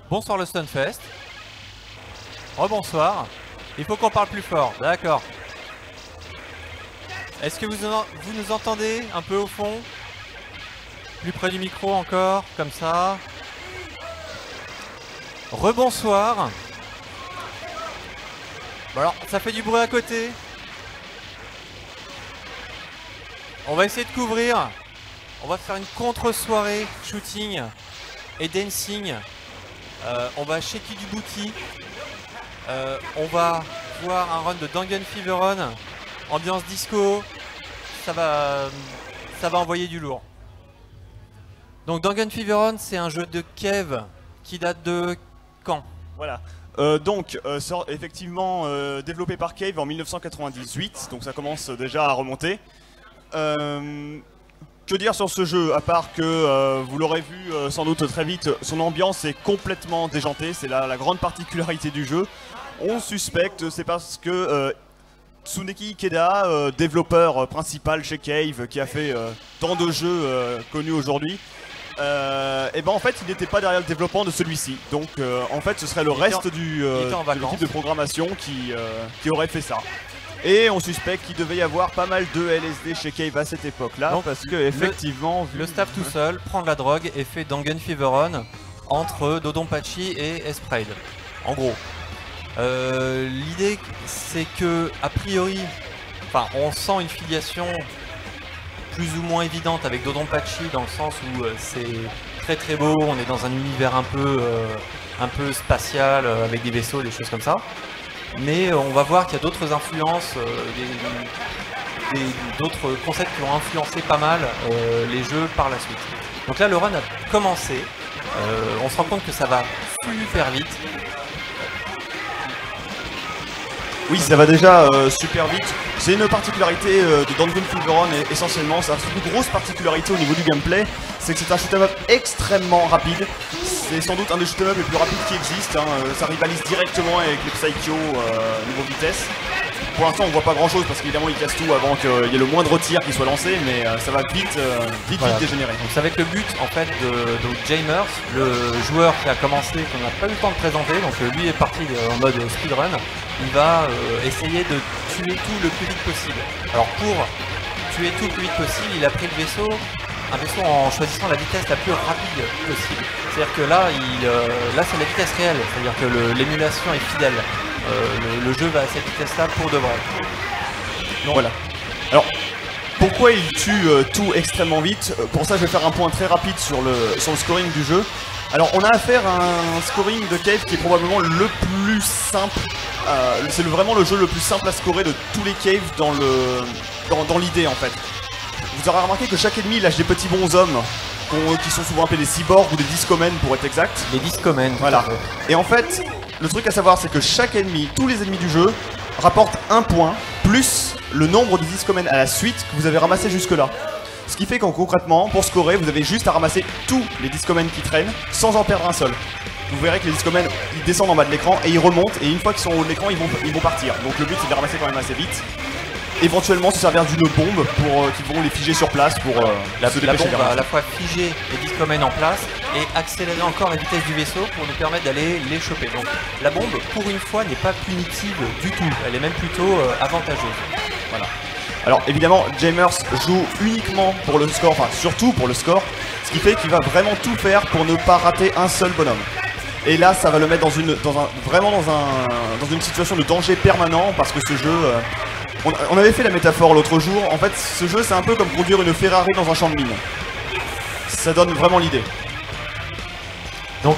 Bonsoir le Stunfest. Rebonsoir. Il faut qu'on parle plus fort, d'accord. Est-ce que vous nous entendez un peu au fond? Plus près du micro encore, comme ça. Rebonsoir. Bon alors, ça fait du bruit à côté. On va essayer de couvrir. On va faire une contre-soirée shooting et dancing. On va shaker du booty. On va voir un run de Danganronpa, ambiance disco. Ça va envoyer du lourd. Donc Danganronpa, c'est un jeu de Kev qui date de quand? Voilà. Effectivement développé par Cave en 1998, donc ça commence déjà à remonter. Que dire sur ce jeu, à part que vous l'aurez vu sans doute très vite, son ambiance est complètement déjantée, c'est la grande particularité du jeu. On suspecte, c'est parce que Tsuneki Ikeda, développeur principal chez Cave, qui a fait tant de jeux connus aujourd'hui, et ben en fait il n'était pas derrière le développement de celui-ci, donc en fait ce serait le reste de l'équipe de programmation qui aurait fait ça. Et on suspecte qu'il devait y avoir pas mal de LSD chez Cave à cette époque-là, parce que effectivement... Le staff tout seul prend de la drogue et fait Danganronpa entre Dodonpachi et Esprade, en gros. L'idée c'est que, a priori, enfin on sent une filiation plus ou moins évidente avec Dodonpachi dans le sens où c'est très très beau, on est dans un univers un peu spatial avec des vaisseaux, des choses comme ça. Mais on va voir qu'il y a d'autres influences, d'autres concepts qui ont influencé pas mal les jeux par la suite. Donc là le run a commencé, on se rend compte que ça va super vite. Oui, ça va déjà super vite. C'est une particularité de Danganronpa essentiellement, sa plus grosse particularité au niveau du gameplay, c'est que c'est un shoot'em up extrêmement rapide. C'est sans doute un des shoot'em up les plus rapides qui existent, ça rivalise directement avec les Psycho niveau vitesse. Pour l'instant on voit pas grand chose parce qu'évidemment il casse tout avant qu'il y ait le moindre tir qui soit lancé, mais ça va vite dégénérer. Donc ça va être le but en fait de Jamers, le joueur qui a commencé, qu'on n'a pas eu le temps de présenter, donc lui est parti en mode speedrun. Il va essayer de tuer tout le plus vite possible. Alors pour tuer tout le plus vite possible, il a pris le vaisseau, un vaisseau en choisissant la vitesse la plus rapide possible. C'est-à-dire que là, là c'est la vitesse réelle, c'est-à-dire que l'émulation est fidèle. Le jeu va à cette vitesse-là pour de vrai. Donc, voilà. Alors, pourquoi il tue tout extrêmement vite? Pour ça, je vais faire un point très rapide sur le scoring du jeu. Alors, on a affaire à un scoring de Cave qui est probablement le plus simple. C'est vraiment le jeu le plus simple à scorer de tous les Caves dans l'idée, en fait. Vous aurez remarqué que chaque ennemi lâche des petits bonshommes qui sont souvent appelés des cyborgs ou des discomens pour être exact. Les discomens, voilà. Et en fait, le truc à savoir, c'est que chaque ennemi, tous les ennemis du jeu, rapportent un point plus le nombre de discomens à la suite que vous avez ramassé jusque-là. Ce qui fait qu'en concrètement, pour scorer, vous avez juste à ramasser tous les discomens qui traînent sans en perdre un seul. Vous verrez que les discomens, ils descendent en bas de l'écran et ils remontent, et une fois qu'ils sont en haut de l'écran, ils vont partir. Donc le but, c'est de les ramasser quand même assez vite. Éventuellement se servir d'une bombe qui vont les figer sur place pour se dépêcher. La bombe va à la fois figer les discomens en place et accélérer encore la vitesse du vaisseau pour nous permettre d'aller les choper. Donc la bombe, pour une fois, n'est pas punitive du tout, elle est même plutôt avantageuse. Voilà. Alors évidemment, Jamers joue uniquement pour le score, enfin surtout pour le score, ce qui fait qu'il va vraiment tout faire pour ne pas rater un seul bonhomme. Et là, ça va le mettre vraiment dans une situation de danger permanent parce que ce jeu... On avait fait la métaphore l'autre jour, en fait ce jeu c'est un peu comme conduire une Ferrari dans un champ de mine. Ça donne vraiment l'idée. Donc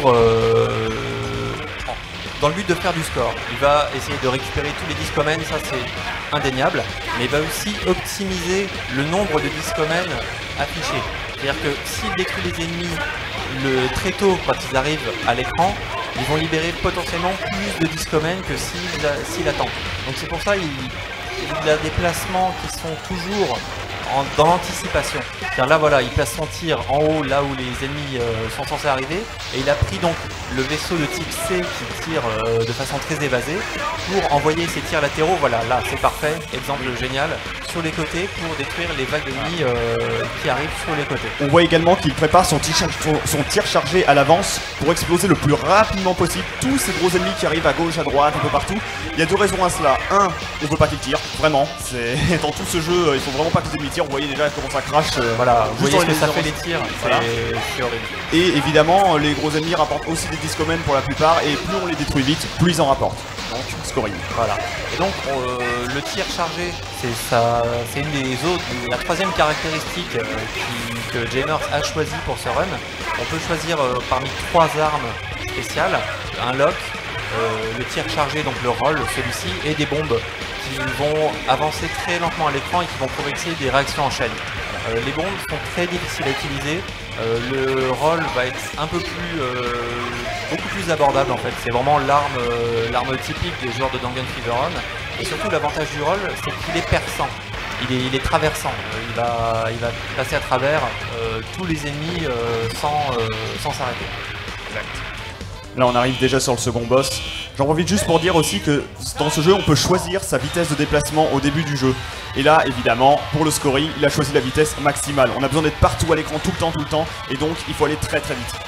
dans le but de faire du score, il va essayer de récupérer tous les discomens, ça c'est indéniable, mais il va aussi optimiser le nombre de discomens affichés. C'est-à-dire que s'il détruit les ennemis très tôt quand ils arrivent à l'écran, ils vont libérer potentiellement plus de discomens que s'il attend. Donc c'est pour ça il a des placements qui sont toujours dans l'anticipation. Là voilà, il place son tir en haut là où les ennemis sont censés arriver, et il a pris donc le vaisseau de type C qui tire de façon très évasée pour envoyer ses tirs latéraux. Voilà, là c'est parfait, exemple génial, sur les côtés pour détruire les vagues d'ennemis qui arrivent sur les côtés. On voit également qu'il prépare son tir chargé à l'avance pour exploser le plus rapidement possible tous ces gros ennemis qui arrivent à gauche, à droite, un peu partout. Il y a deux raisons à cela. Un, on veut pas qu'ils tirent, vraiment. Dans tout ce jeu, il faut vraiment pas que les ennemis tirent. Vous voyez déjà comment ça crache. Voilà, vous voyez ce que ça fait les tirs, voilà. C'est horrible. Et évidemment, les gros ennemis rapportent aussi des discomènes pour la plupart, et plus on les détruit vite, plus ils en rapportent. Donc, scoring. Voilà. Et donc, le tir chargé, c'est une des autres, la troisième caractéristique que Jamers a choisi pour ce run. On peut choisir parmi trois armes spéciales, un lock, le tir chargé, donc le roll, celui-ci, et des bombes qui vont avancer très lentement à l'écran et qui vont provoquer des réactions en chaîne. Les bombes sont très difficiles à utiliser. Le roll va être un peu plus, beaucoup plus abordable en fait. C'est vraiment l'arme typique des joueurs de Danganronpa. Et surtout l'avantage du roll, c'est qu'il est perçant. Il est traversant. Il va passer à travers tous les ennemis sans s'arrêter. Exact. Là on arrive déjà sur le second boss. J'en profite juste pour dire aussi que dans ce jeu on peut choisir sa vitesse de déplacement au début du jeu. Et là évidemment pour le scoring il a choisi la vitesse maximale. On a besoin d'être partout à l'écran tout le temps et donc il faut aller très très vite.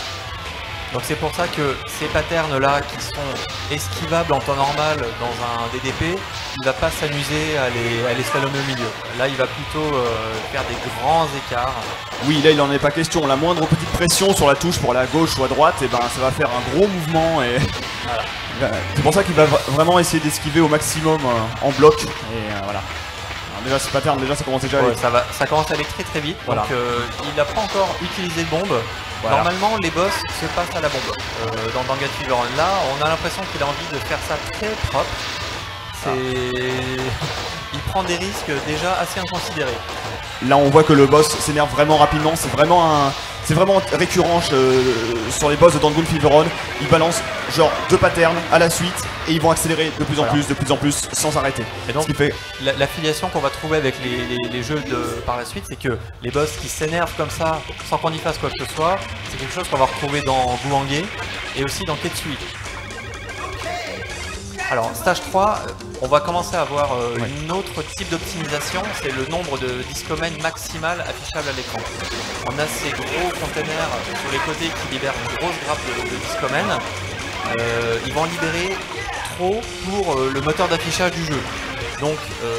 Donc c'est pour ça que ces patterns là qui sont esquivables en temps normal dans un DDP, il va pas s'amuser à les slalomer au milieu. Là il va plutôt faire des grands écarts. Oui, là il en est pas question. La moindre petite pression sur la touche pour aller à gauche ou à droite, et ben ça va faire un gros mouvement et voilà. C'est pour ça qu'il va vraiment essayer d'esquiver au maximum en bloc et voilà. Alors déjà ce pattern, déjà ça commence déjà à aller. Ça commence à aller très très vite. Voilà. Donc il n'a pas encore utilisé de bombe. Voilà. Normalement les boss se passent à la bombe. Dans Danganronpa, là on a l'impression qu'il a envie de faire ça très propre. Il prend des risques déjà assez inconsidérés. Là on voit que le boss s'énerve vraiment rapidement, c'est vraiment récurrent sur les boss de Danganronpa. Ils balancent genre deux patterns à la suite et ils vont accélérer de plus en plus sans arrêter. Et donc l'affiliation qu'on va trouver avec les jeux par la suite, c'est que les boss qui s'énervent comme ça sans qu'on y fasse quoi que ce soit, c'est quelque chose qu'on va retrouver dans Gouangé et aussi dans Ketsui. Alors, stage 3, on va commencer à avoir une autre type d'optimisation, c'est le nombre de discomènes maximal affichable à l'écran. On a ces gros containers sur les côtés qui libèrent une grosse grappe de discomènes. Ils vont en libérer trop pour le moteur d'affichage du jeu. Donc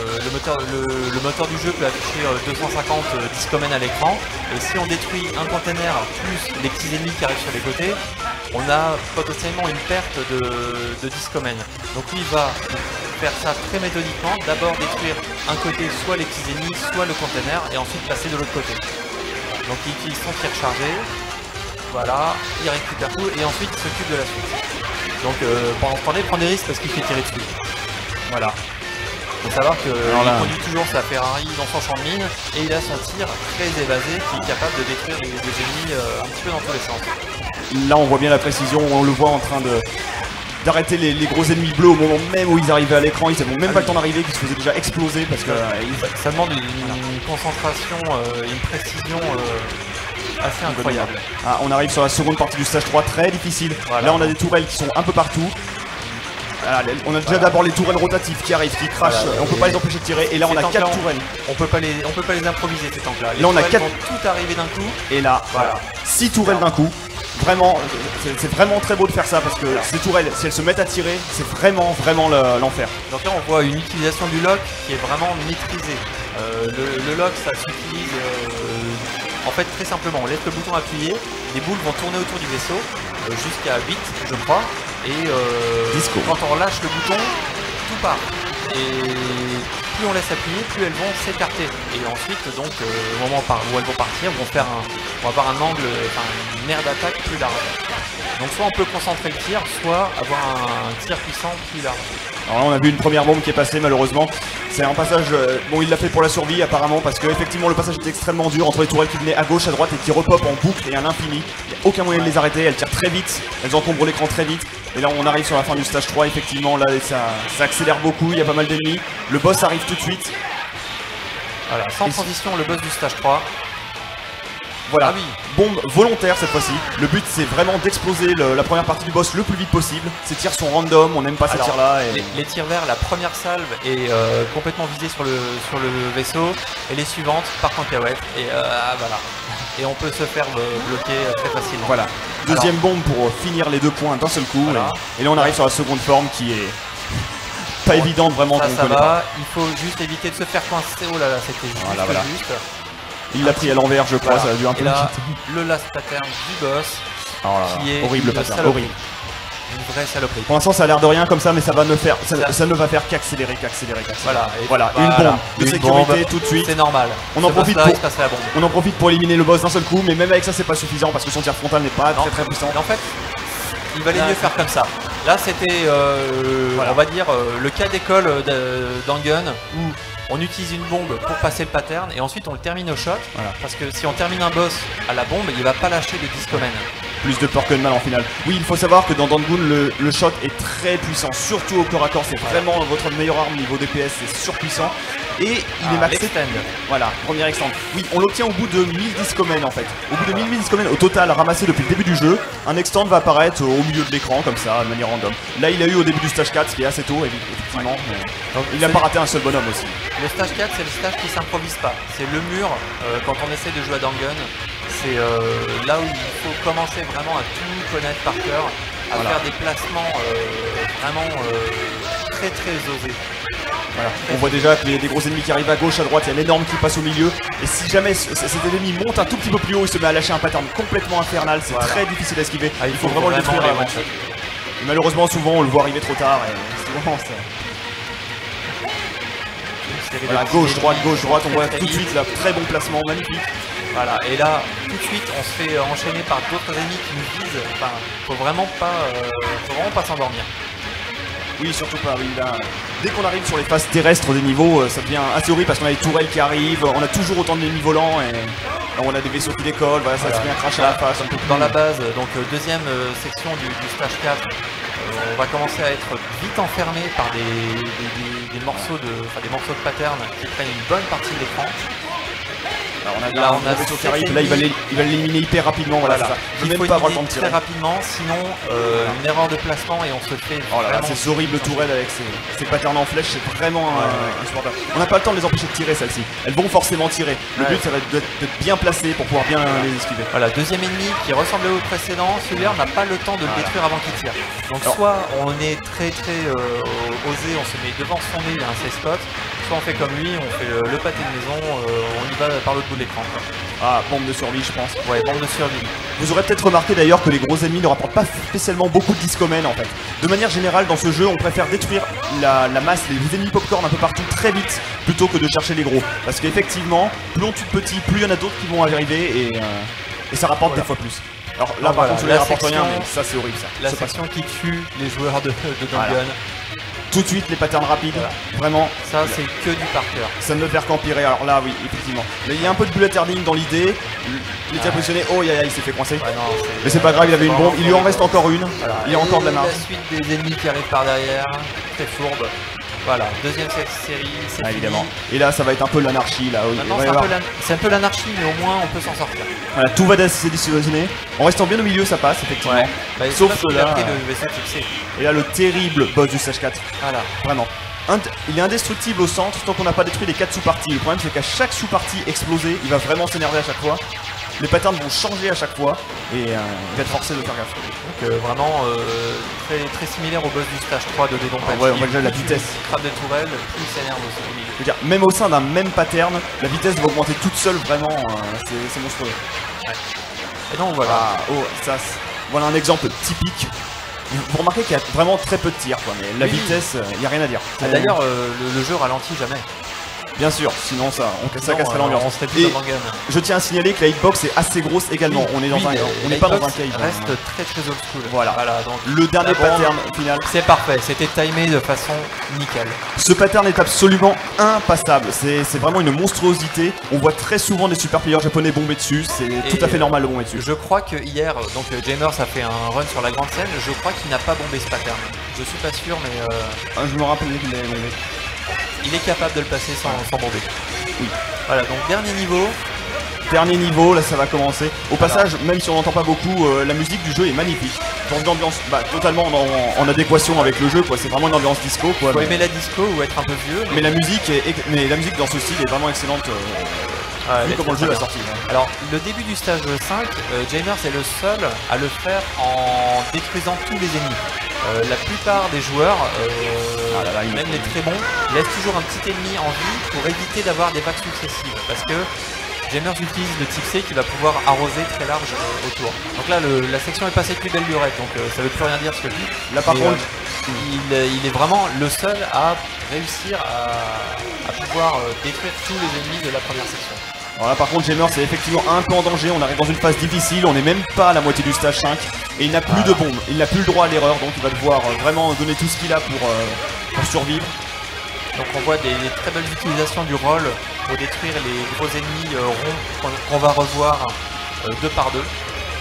le moteur du jeu peut afficher 250 discomènes à l'écran, et si on détruit un container plus les petits ennemis qui arrivent sur les côtés, on a potentiellement une perte de discomènes. Donc lui va faire ça très méthodiquement, d'abord détruire un côté soit les petits ennemis, soit le container, et ensuite passer de l'autre côté. Donc il utilise son tir chargé, voilà, il récupère tout, et ensuite il s'occupe de la suite. Donc pendant ce temps-là, il prend des risques parce qu'il fait tirer dessus. Voilà. Il faut savoir qu'il conduit toujours sa Ferrari dans son champ de mine et il a son tir très évasé qui est capable de détruire des ennemis un petit peu dans tous les sens. Là on voit bien la précision, on le voit en train d'arrêter les gros ennemis bleus au moment même où ils arrivaient à l'écran. Ils n'avaient même pas le temps d'arriver, qu'ils se faisaient déjà exploser parce que ça demande une concentration, une précision assez incroyable. Ah, on arrive sur la seconde partie du stage 3, très difficile. Voilà. Là on a des tourelles qui sont un peu partout. Voilà, on a déjà d'abord les tourelles rotatives qui arrivent, qui crachent, on peut pas les empêcher de tirer, et là on a 4 tourelles. On peut pas les improviser ces tanks là. Là on a 4 vont tout arriver d'un coup. Et là, voilà, 6 tourelles d'un coup. Vraiment, c'est vraiment très beau de faire ça parce que ces tourelles, si elles se mettent à tirer, c'est vraiment l'enfer. Donc là on voit une utilisation du lock qui est vraiment maîtrisée. Le lock ça s'utilise en fait très simplement, on laisse le bouton appuyé, les boules vont tourner autour du vaisseau jusqu'à 8 je crois. Et quand on relâche le bouton, tout part. Et plus on laisse appuyer, plus elles vont s'écarter. Et ensuite, donc, au moment où elles vont partir, on va avoir un angle, une aire d'attaque plus large. Donc soit on peut concentrer le tir, soit avoir un tir puissant plus large. Alors là, on a vu une première bombe qui est passée malheureusement. C'est un passage, bon il l'a fait pour la survie apparemment parce que effectivement le passage était extrêmement dur entre les tourelles qui venaient à gauche, à droite et qui repopent en boucle et à l'infini. Il n'y a aucun moyen de les arrêter, elles tirent très vite, elles encombrent l'écran très vite. Et là on arrive sur la fin du stage 3, effectivement là ça accélère beaucoup, il y a pas mal d'ennemis. Le boss arrive tout de suite. Voilà, sans transition le boss du stage 3. Voilà, Ah oui. bombe volontaire cette fois-ci. Le but c'est vraiment d'exploser la première partie du boss le plus vite possible. Ces tirs sont random, on n'aime pas ces Alors, tirs là. Et... les tirs verts, la première salve est complètement visée sur le vaisseau et les suivantes partent en cacahuète et voilà. Et on peut se faire bloquer très facilement. Voilà. Deuxième bombe pour finir les 2 points d'un seul coup. Voilà. Et là on arrive sur la seconde forme qui est pas évidente vraiment. Ça va, il faut juste éviter de se faire coincer. Oh là là, c'était juste, voilà. juste. Il l'a pris à l'envers je crois, Voilà. ça a dû un peu Et là, quitter. le last pattern du boss Oh là là, qui est horrible une pattern, saloperie. horrible. Une vraie saloperie. Pour l'instant ça a l'air de rien comme ça mais ça va ne faire ça ne va faire qu'accélérer. Voilà, une bombe de sécurité tout de suite. C'est normal. On en Ce profite boss-là, pour- il se passe à la bombe. On en profite pour éliminer le boss d'un seul coup mais même avec ça c'est pas suffisant parce que son tir frontal n'est pas Non. très puissant. Et en fait, il valait mieux faire comme ça. Là, c'était, Voilà. on va dire, le cas d'école d'Angun où on utilise une bombe pour passer le pattern et ensuite on le termine au shot. Voilà. Parce que si on termine un boss à la bombe, il va pas lâcher de discomen. Plus de peur que de mal en finale. Oui, il faut savoir que dans Dangun, le shot est très puissant, surtout au corps à corps. C'est vraiment votre meilleure arme niveau DPS, c'est surpuissant. Et il est maxé. L'extend. Voilà, premier extend. Oui, on l'obtient au bout de 1000 discomen en fait. Au bout de 1000 discomen au total ramassé depuis le début du jeu, un extend va apparaître au milieu de l'écran comme ça, de manière random. Là, il a eu au début du stage 4, ce qui est assez tôt, effectivement. Donc, Il n'a pas raté un seul bonhomme aussi. Le stage 4, c'est le stage qui s'improvise pas. C'est le mur, quand on essaie de jouer à Dangun, c'est là où il faut commencer vraiment à tout connaître par cœur, à Voilà. faire des placements vraiment très très osés. Voilà. On voit déjà que les des gros ennemis qui arrivent à gauche, à droite, il y a l'énorme qui passe au milieu. Et si jamais cet ennemi monte un tout petit peu plus haut, il se met à lâcher un pattern complètement infernal, c'est Voilà. très difficile à esquiver. Ah, il faut vraiment le détruire les avant. one-shots. Et malheureusement, souvent on le voit arriver trop tard. Et souvent, ça... Une série de Voilà, petits gauche, droite, ennemis gauche, droite, on très, voit très tout de vite. suite là, très bon placement, magnifique. Voilà, et là, tout de suite, on se fait enchaîner par d'autres ennemis qui nous visent. Enfin, faut vraiment pas s'endormir. Oui, surtout pas, oui, là, dès qu'on arrive sur les phases terrestres des niveaux, ça devient assez horrible parce qu'on a les tourelles qui arrivent, on a toujours autant d'ennemis volants et là, on a des vaisseaux qui décollent, voilà, ça se vient crash à la face un peu plus. Dans la base, donc deuxième section du stage 4, on va commencer à être vite enfermé par des morceaux de pattern qui prennent une bonne partie de l'écran. Alors, Là, on a un vaisseau qui sept arrive, là il va ennemis. l'éliminer hyper rapidement, voilà, c'est ça. Je Il veux faut même pas avoir le temps éliminer de très tirer. rapidement, sinon une erreur de placement et on se fait Oh là là, vraiment- ces horribles tourelles avec ces patterns en flèche, c'est vraiment insupportable. On n'a pas le temps de les empêcher de tirer celles-ci. Elles vont forcément tirer. Le Ouais. but, ça va être d'être bien placé pour pouvoir bien les esquiver. Voilà, deuxième ennemi qui ressemblait au précédent, celui-là on n'a pas le temps de le détruire avant qu'il tire. Donc Alors- soit on est très osé, on se met devant son nez, il y a un safe spot, soit on fait comme lui, on fait le pâté de maison, on y va par l'autre bout de l'écran. Ah, bombe de survie, je pense. Ouais, bombe de survie. Vous aurez peut-être remarqué d'ailleurs que les gros ennemis ne rapportent pas spécialement beaucoup de discomen en fait. De manière générale, dans ce jeu, on préfère détruire la masse, les ennemis popcorn un peu partout très vite plutôt que de chercher les gros. Parce qu'effectivement, plus on tue de petits, plus il y en a d'autres qui vont arriver et ça rapporte des fois plus. Alors là, par voilà, contre, celui-là la rapporte rien, section- mais ça c'est horrible ça. La Ce passe. section qui tue les joueurs de Voilà. Dangun, Tout de suite, les patterns rapides, Voilà. vraiment. ça c'est que du par cœur. Ça ne peut faire qu'empirer, alors là oui, effectivement. Là, il y a un peu de bullet herding dans l'idée. Il était positionné, oh ya ya, il s'est fait coincer. Ouais, non, Mais c'est pas grave, il avait une bombe, il lui en reste encore une. Voilà. Il y a encore de la marge. La suite des ennemis qui arrivent par derrière, très fourbe. Voilà, deuxième série, c'est Ah, fini. évidemment. Et là, ça va être un peu l'anarchie là. Oui. Maintenant Il va y c'est avoir- un peu l'anarchie, mais au moins on peut s'en sortir. Voilà, tout va s'additionner. En restant bien au milieu, ça passe effectivement. Bah, Sauf c'est pas que qu'il a là, pris le vaisseau fixé. Et là, le terrible boss du stage 4. Voilà. Vraiment. Il est indestructible au centre tant qu'on n'a pas détruit les 4 sous-parties. Le problème, c'est qu'à chaque sous-partie explosée, il va vraiment s'énerver à chaque fois. Les patterns vont changer à chaque fois et il va être forcé de faire gaffe. Donc vraiment très, très similaire au boss du stage 3 de Dodon Pachi. ouais, on voit déjà la Plus vitesse. il crabe des tourelles, plus il s'énerve aussi au milieu. Je veux dire, même au sein d'un même pattern, la vitesse va augmenter toute seule, vraiment, c'est monstrueux. Et donc voilà. Ah, oh, ça, voilà un exemple typique. Vous remarquez qu'il y a vraiment très peu de tirs, quoi, mais la Oui. vitesse, il n'y a rien à dire. Ah, d'ailleurs, le jeu ralentit jamais. Bien sûr, sinon ça Sinon, casserait on l'ambiance. serait plus Et dans Dangun. je tiens à signaler que la hitbox est assez grosse également. On est dans Oui, un, mais on n'est la pas dans un hitbox cave. reste très très old school. Voilà. Donc Le dernier la bombe, pattern final. c'est parfait, c'était timé de façon nickel. Ce pattern est absolument impassable. C'est vraiment une monstruosité. On voit très souvent des super players japonais bomber dessus. C'est tout à fait normal de bomber dessus. Je crois que hier, donc Jamers a fait un run sur la grande scène, je crois qu'il n'a pas bombé ce pattern. Je suis pas sûr, mais Ah, je me rappelais qu'il avait bombé. il est capable de le passer sans bomber. Oui. Voilà, donc dernier niveau. Dernier niveau, là ça va commencer. Au passage, même si on n'entend pas beaucoup, la musique du jeu est magnifique. Dans une ambiance totalement en adéquation avec le jeu, quoi. C'est vraiment une ambiance disco, quoi. Faut aimer la disco ou être un peu vieux. Mais la musique dans ce style est vraiment excellente. Vu comment le jeu est sorti. Alors, le début du stage 5, Jamers est le seul à le faire en détruisant tous les ennemis. La plupart des joueurs, même les très bons, laissent toujours un petit ennemi en vie pour éviter d'avoir des vagues successives. Parce que Jamers utilise le type C qui va pouvoir arroser très large autour. Donc là, la section est passée plus belle lurette, donc ça veut plus rien dire ce que je dis. Là par contre, il est vraiment le seul à réussir à pouvoir détruire tous les ennemis de la première section. Alors là par contre Jamers est effectivement un peu en danger, on arrive dans une phase difficile, on n'est même pas à la moitié du stage 5 et il n'a plus de bombe, il n'a plus le droit à l'erreur, donc il va devoir vraiment donner tout ce qu'il a pour survivre. Donc on voit des très belles utilisations du roll pour détruire les gros ennemis ronds qu'on va revoir deux par deux.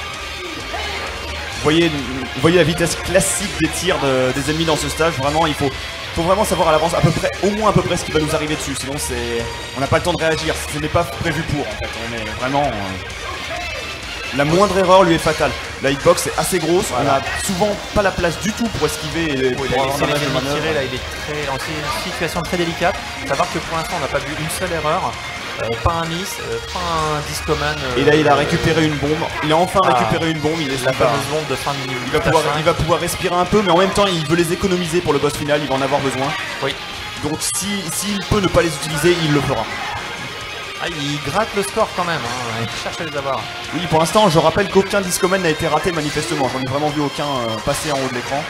Vous voyez la vitesse classique des tirs des ennemis dans ce stage, vraiment il faut vraiment savoir à l'avance au moins à peu près ce qui va nous arriver dessus, sinon on n'a pas le temps de réagir, ce n'est pas prévu pour en fait, on est vraiment... La moindre erreur lui est fatale. La hitbox est assez grosse, on n'a souvent pas la place du tout pour esquiver et pour avoir un manège de manœuvre. Là, il est dans une situation très délicate, savoir que pour l'instant on n'a pas vu une seule erreur. Pas un miss, pas un discoman. Et là il a récupéré une bombe, il a enfin récupéré une bombe, il est la fameuse bombe de fin de niveau. Il va pouvoir respirer un peu, mais en même temps il veut les économiser pour le boss final, il va en avoir besoin. Oui. Donc s'il peut ne pas les utiliser, il le fera. Ah, il gratte le score quand même, hein. Il cherche à les avoir. Oui, pour l'instant je rappelle qu'aucun discoman n'a été raté manifestement, j'en ai vraiment vu aucun passer en haut de l'écran.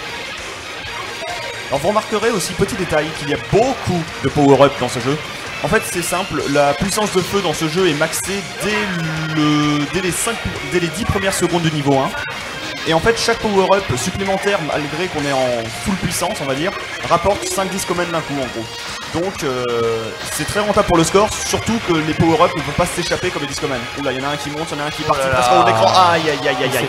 Alors vous remarquerez aussi, petit détail, qu'il y a beaucoup de power-up dans ce jeu. En fait c'est simple, la puissance de feu dans ce jeu est maxée dès les 10 premières secondes du niveau 1. Et en fait chaque power-up supplémentaire, malgré qu'on est en full puissance on va dire, rapporte 5 discomans d'un coup en gros. Donc c'est très rentable pour le score, surtout que les power-up ne peuvent pas s'échapper comme les discomans. Oula, il y en a un qui monte, il y en a un qui est parti presque en haut de l'écran. Aïe aïe aïe aïe aïe.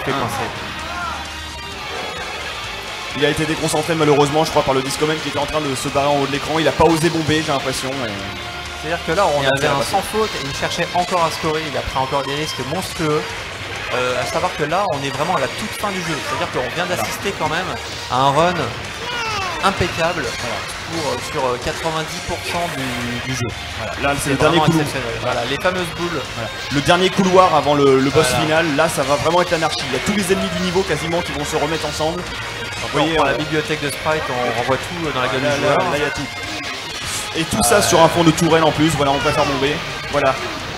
Il a été déconcentré malheureusement je crois par le discoman qui était en train de se barrer en haut de l'écran, il a pas osé bomber j'ai l'impression. C'est-à-dire que là on avait un sans faute et il cherchait encore à scorer, il a pris encore des risques monstrueux. À savoir que là on est vraiment à la toute fin du jeu, c'est-à-dire qu'on vient d'assister quand même à un run impeccable sur 90% du jeu. Là c'est le dernier couloir. Voilà, les fameuses boules. Le dernier couloir avant le boss final, là ça va vraiment être l'anarchie. Il y a tous les ennemis du niveau quasiment qui vont se remettre ensemble. Vous voyez, la bibliothèque de sprite, on renvoie tout dans la gueule du joueur. Là il y a tout. Et tout ça sur un fond de tourelle en plus, voilà on va faire bomber. Voilà.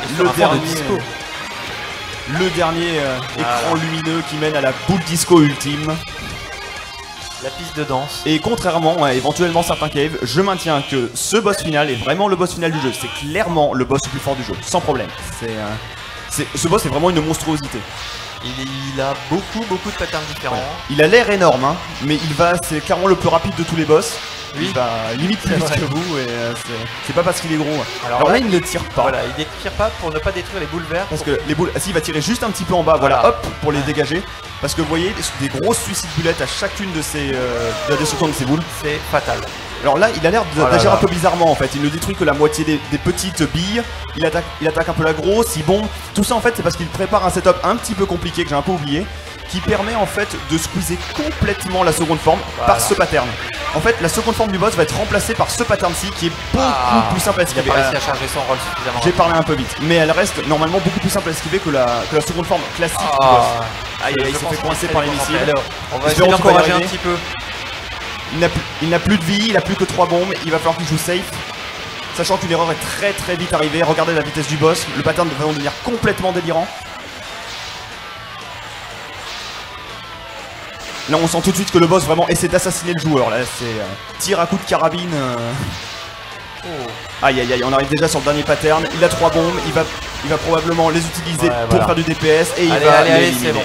Le dernier écran lumineux qui mène à la boule disco ultime. La piste de danse. Et contrairement à éventuellement certains caves, je maintiens que ce boss final est vraiment le boss final du jeu. C'est clairement le boss le plus fort du jeu, sans problème. Ce boss est vraiment une monstruosité. Il a beaucoup de patterns différents. Ouais. Il a l'air énorme, hein, mais c'est clairement le plus rapide de tous les boss. Oui. Il va limite plus vite que vous et c'est pas parce qu'il est gros. Alors là il ne tire pas. Voilà, il ne tire pas pour ne pas détruire les boules vertes. Parce que les boules, il va tirer juste un petit peu en bas, voilà, hop, pour les dégager. Parce que vous voyez des grosses suicides bullettes à chacune de la destruction de ces boules. C'est fatal. Alors là il a l'air d'agir un peu bizarrement en fait, il ne détruit que la moitié des petites billes, il attaque un peu la grosse, il bombe. Tout ça en fait c'est parce qu'il prépare un setup un petit peu compliqué que j'ai un peu oublié, qui permet en fait de squeezer complètement la seconde forme par ce pattern. En fait la seconde forme du boss va être remplacée par ce pattern-ci qui est beaucoup plus simple à esquiver. Il a pas réussi à charger son rôle suffisamment. J'ai parlé un peu vite, mais elle reste normalement beaucoup plus simple à esquiver que la seconde forme classique du boss. Aïe aïe, il s'est fait coincer par les missiles. Alors, on va essayer d'encourager un petit peu. Il n'a plus de vie, il n'a plus que 3 bombes, il va falloir qu'il joue safe. Sachant qu'une erreur est très vite arrivée, regardez la vitesse du boss, le pattern va devenir complètement délirant. Là on sent tout de suite que le boss vraiment essaie d'assassiner le joueur, là c'est tir à coup de carabine. Aïe aïe aïe, on arrive déjà sur le dernier pattern, il a 3 bombes, il va probablement les utiliser pour faire du DPS et il va les éliminer. C'est bon.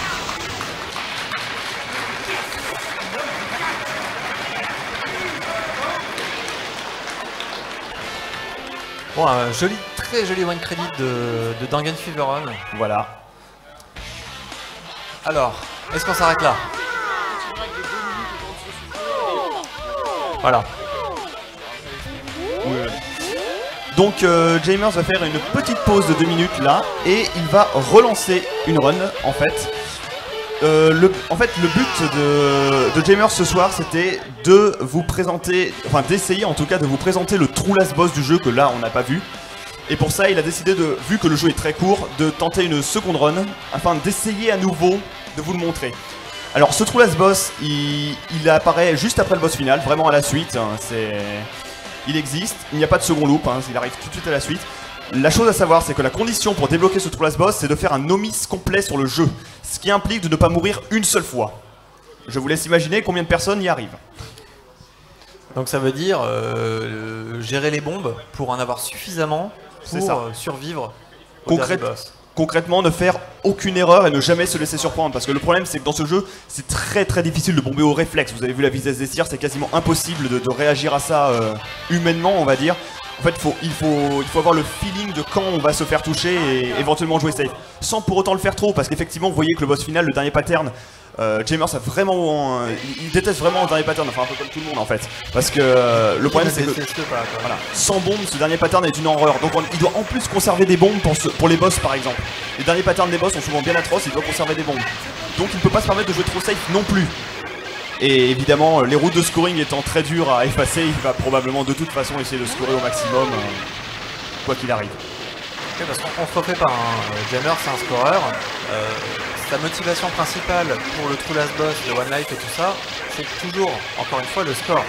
Bon, un très joli one credit de Danganronpa. Voilà. Alors, est-ce qu'on s'arrête là? Voilà. Donc Jamers va faire une petite pause de 2 minutes là et il va relancer une run en fait. Le but de Jamers ce soir c'était de vous présenter, enfin d'essayer en tout cas de vous présenter le true last boss du jeu que là on n'a pas vu. Et pour ça il a décidé vu que le jeu est très court, de tenter une seconde run afin d'essayer à nouveau de vous le montrer. Alors ce true last boss il apparaît juste après le boss final, vraiment à la suite, hein, il existe, il n'y a pas de second loop, hein, il arrive tout de suite à la suite. La chose à savoir, c'est que la condition pour débloquer ce true last boss, c'est de faire un nomis complet sur le jeu, ce qui implique de ne pas mourir une seule fois. Je vous laisse imaginer combien de personnes y arrivent. Donc ça veut dire gérer les bombes pour en avoir suffisamment pour survivre au dernier boss. Concrètement, ne faire aucune erreur et ne jamais se laisser surprendre. Parce que le problème, c'est que dans ce jeu, c'est très difficile de bomber au réflexe. Vous avez vu la vitesse des tirs, c'est quasiment impossible de réagir à ça humainement, on va dire. En fait, il faut avoir le feeling de quand on va se faire toucher et éventuellement jouer safe. Sans pour autant le faire trop, parce qu'effectivement, vous voyez que le boss final, le dernier pattern, Jamers a vraiment, il déteste vraiment le dernier pattern, enfin un peu comme tout le monde en fait. Parce que le problème c'est que voilà, sans bombe, ce dernier pattern est une horreur. Donc il doit en plus conserver des bombes pour les boss par exemple. Les derniers patterns des boss sont souvent bien atroces, il doit conserver des bombes. Donc il ne peut pas se permettre de jouer trop safe non plus. Et évidemment, les routes de scoring étant très dures à effacer, il va probablement de toute façon essayer de scorer au maximum, quoi qu'il arrive. Okay, parce qu'on se refait pas, Jamers c'est un scoreur. Sa motivation principale pour le true last boss de One Life et tout ça, c'est toujours, encore une fois, le score.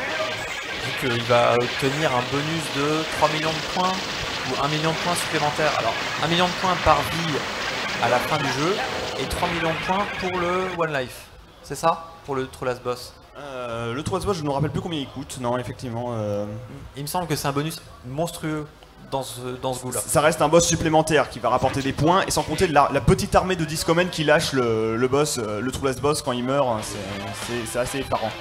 Vu qu'il va obtenir un bonus de 3 millions de points ou 1 million de points supplémentaires. Alors, 1 million de points par vie à la fin du jeu et 3 millions de points pour le One Life. C'est ça pour le true last boss? Le true last boss, je ne me rappelle plus combien il coûte. Non, effectivement. Il me semble que c'est un bonus monstrueux. Dans ce goût-là. Ça reste un boss supplémentaire qui va rapporter des points et sans compter la petite armée de Discomen qui lâche le boss, le true last boss quand il meurt, c'est assez effarant.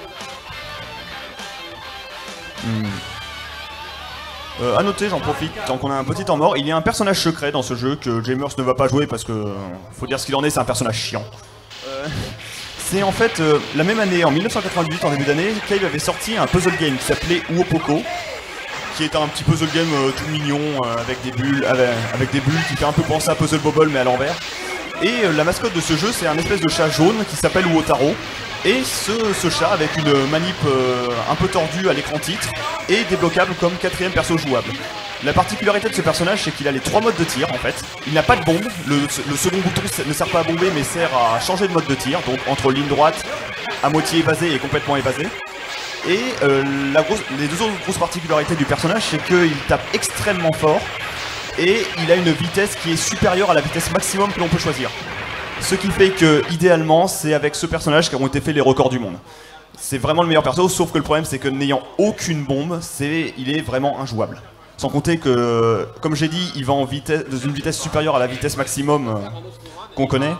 À noter, j'en profite, tant qu'on a un petit temps mort, il y a un personnage secret dans ce jeu que Jamers ne va pas jouer parce que, faut dire ce qu'il en est, c'est un personnage chiant. C'est en fait la même année, en 1998, en début d'année, Cave avait sorti un puzzle game qui s'appelait Uopoko, qui est un petit puzzle game tout mignon avec des bulles qui fait un peu penser à Puzzle Bobble mais à l'envers. Et la mascotte de ce jeu c'est un espèce de chat jaune qui s'appelle Uotaro. Et ce chat avec une manip un peu tordue à l'écran titre est débloquable comme 4ème perso jouable. La particularité de ce personnage c'est qu'il a les 3 modes de tir en fait. Il n'a pas de bombe, le second bouton ne sert pas à bomber mais sert à changer de mode de tir, donc entre ligne droite, à moitié évasée et complètement évasée. Et les deux autres grosses particularités du personnage, c'est qu'il tape extrêmement fort et il a une vitesse qui est supérieure à la vitesse maximum que l'on peut choisir. Ce qui fait que, idéalement, c'est avec ce personnage qu'ont été faits les records du monde. C'est vraiment le meilleur perso, sauf que le problème, c'est que n'ayant aucune bombe, il est vraiment injouable. Sans compter que, comme j'ai dit, il va dans une vitesse supérieure à la vitesse maximum qu'on connaît.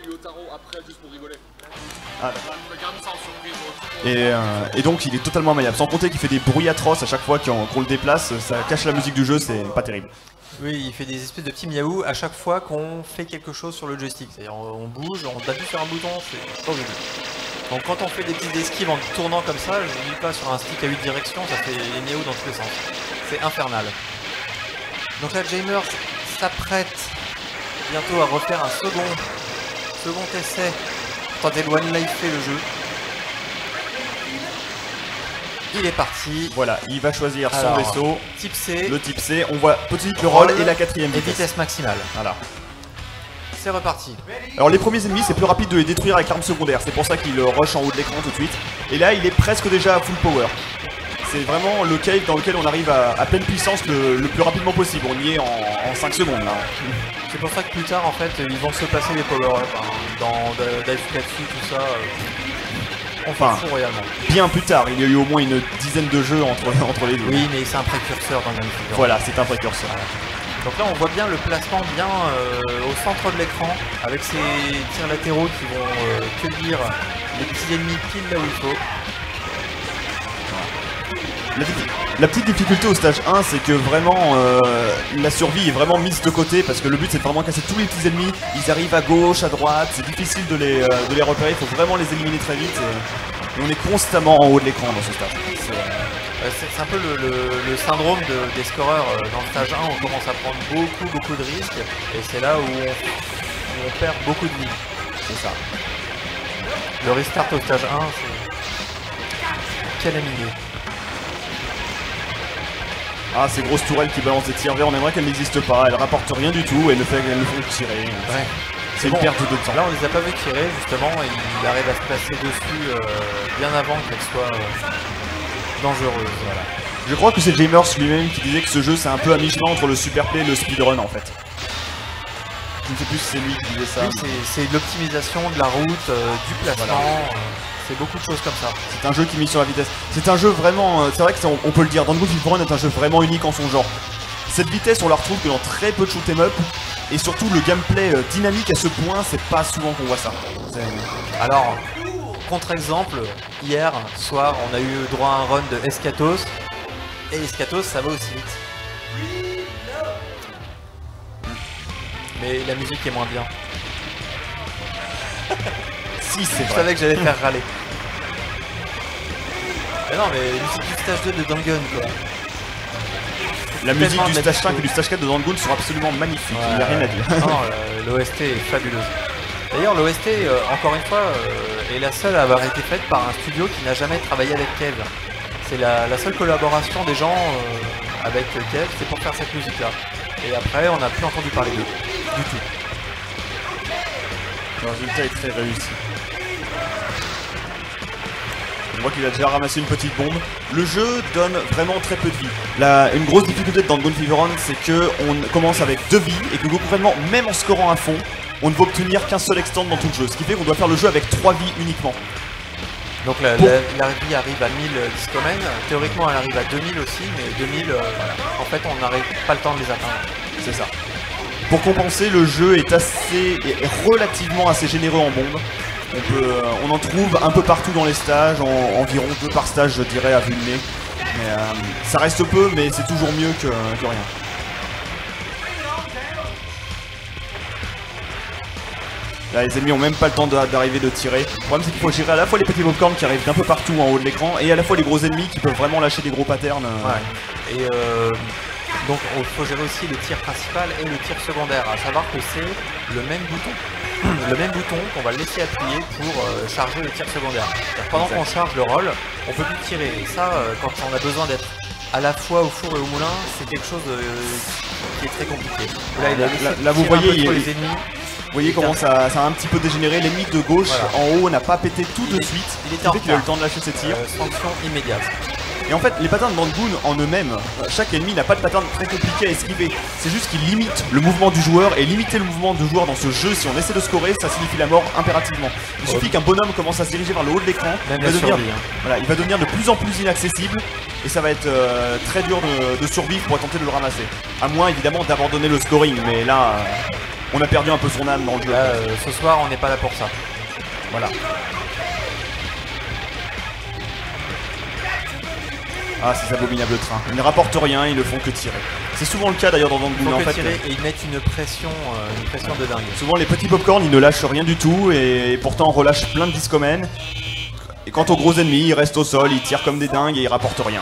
Ah. Et donc il est totalement maniable, sans compter qu'il fait des bruits atroces à chaque fois qu'on le déplace, ça cache la musique du jeu, c'est pas terrible. Oui, il fait des espèces de petits miaou à chaque fois qu'on fait quelque chose sur le joystick, c'est-à-dire on bouge, on appuie sur un bouton, c'est horrible. Donc quand on fait des petites esquives en tournant comme ça, je dis pas sur un stick à 8 directions, ça fait les miaou dans tous les sens. C'est infernal. Donc là Jamers s'apprête bientôt à refaire un second essai pour tenter de One Life fait le jeu. Il est parti. Voilà, il va choisir son vaisseau. Type C. Le type C. On voit tout de suite le rôle et la 4ème vitesse. Et vitesse maximale. Voilà. C'est reparti. Alors les premiers ennemis, c'est plus rapide de les détruire avec l'arme secondaire. C'est pour ça qu'il rush en haut de l'écran tout de suite. Et là, il est presque déjà à full power. C'est vraiment le cave dans lequel on arrive à pleine puissance le plus rapidement possible. On y est en 5 secondes là. C'est pour ça que plus tard, en fait, ils vont se passer les power-up. Dans Daifukatsu, tout ça. Enfin, bien plus tard, il y a eu au moins une dizaine de jeux entre les deux. Oui, mais c'est un précurseur dans Gun Figure. Voilà, c'est un précurseur. Donc là, on voit bien le placement bien au centre de l'écran, avec ces tirs latéraux qui vont cueillir les petits ennemis pile là où il faut. La petite difficulté au stage 1, c'est que vraiment la survie est vraiment mise de côté parce que le but c'est de vraiment casser tous les petits ennemis. Ils arrivent à gauche, à droite, c'est difficile de les repérer, il faut vraiment les éliminer très vite. Et on est constamment en haut de l'écran dans ce stage. C'est un peu le syndrome des scoreurs. Dans le stage 1, on commence à prendre beaucoup de risques et c'est là où on perd beaucoup de vie. C'est ça. Le restart au stage 1, c'est calamiteux. Ah, ces grosses tourelles qui balancent des tirs verts, on aimerait qu'elles n'existent pas, elles rapportent rien du tout et elles ne font tirer. Ouais. C'est une perte de temps. Là, on les a pas vu tirer justement et il arrive à se placer dessus bien avant qu'elle soit dangereuse. Voilà. Je crois que c'est Jamers lui-même qui disait que ce jeu c'est un peu à mi-chemin entre le superplay et le speedrun en fait. Je ne sais plus si c'est lui qui disait ça. Oui, c'est l'optimisation de la route, du placement, voilà. C'est beaucoup de choses comme ça. C'est un jeu qui mise sur la vitesse. C'est un jeu vraiment, c'est vrai qu'on peut le dire, Danganronpa Fever est un jeu vraiment unique en son genre. Cette vitesse on la retrouve que dans très peu de shoot'em up. Et surtout le gameplay dynamique à ce point, c'est pas souvent qu'on voit ça. Alors, contre-exemple, hier soir on a eu droit à un run de Escatos. Et Escatos ça va aussi vite. Mais la musique est moins bien. Si, c'est vrai. Je savais que j'allais faire râler. Mais non, mais la musique du stage 2 de Dangun quoi. La musique du stage 5 et du stage 4 de Dangun sont absolument magnifiques, il n'y a rien à dire. Non, l'OST est fabuleuse. D'ailleurs, l'OST, encore une fois, est la seule à avoir été faite par un studio qui n'a jamais travaillé avec Kev. C'est la seule collaboration des gens avec Kev, c'est pour faire cette musique-là. Et après, on n'a plus entendu parler d'eux, du tout. Le résultat est très réussi. On voit qu'il a déjà ramassé une petite bombe. Le jeu donne vraiment très peu de vie. Une grosse difficulté de Danganronpa Fever, c'est qu'on commence avec 2 vies et que concrètement, même en scorant à fond, on ne peut obtenir qu'un seul extend dans tout le jeu. Ce qui fait qu'on doit faire le jeu avec 3 vies uniquement. Donc la vie arrive à 1000 discomènes. Théoriquement, elle arrive à 2000 aussi, mais 2000, voilà. En fait, on n'arrive pas le temps de les atteindre. C'est ça. Pour compenser, le jeu est relativement assez généreux en bombes. On en trouve un peu partout dans les stages, environ 2 par stage je dirais à vue de nez. Mais ça reste peu, mais c'est toujours mieux que rien. Là les ennemis ont même pas le temps d'arriver de tirer. Le problème c'est qu'il faut gérer à la fois les petits popcorn qui arrivent d'un peu partout en haut de l'écran et à la fois les gros ennemis qui peuvent vraiment lâcher des gros patterns. Ouais. Et donc il faut gérer aussi le tir principal et le tir secondaire, à savoir que c'est le même bouton. Le même bouton qu'on va laisser appuyer pour charger le tir secondaire. Pendant qu'on charge le roll, on peut plus tirer. Et ça, quand on a besoin d'être à la fois au four et au moulin, c'est quelque chose qui est très compliqué. Là vous voyez, les ennemis. Vous voyez comment ça a un petit peu dégénéré. L'ennemi de gauche en haut n'a pas pété tout de suite. Il était en retard. Il a eu le temps de lâcher ses tirs. Sanction immédiate. Et en fait, les patterns de Dangun en eux-mêmes, chaque ennemi n'a pas de pattern très compliqué à esquiver. C'est juste qu'il limite le mouvement du joueur, et limiter le mouvement du joueur dans ce jeu, si on essaie de scorer, ça signifie la mort impérativement. Il suffit qu'un bonhomme commence à se diriger vers le haut de l'écran, il va devenir de plus en plus inaccessible, et ça va être très dur de survivre pour tenter de le ramasser. À moins évidemment d'abandonner le scoring, mais là, on a perdu un peu son âme dans le jeu. Là, ce soir, on n'est pas là pour ça. Voilà. Ah, ces abominables trains. Ils ne rapportent rien, ils ne font que tirer. C'est souvent le cas d'ailleurs dans Dangun en fait. Tirer et ils mettent une pression de dingue. Souvent les petits popcorn ils ne lâchent rien du tout et pourtant on relâche plein de discomènes. Et quant aux gros ennemis, ils restent au sol, ils tirent comme des dingues et ils rapportent rien.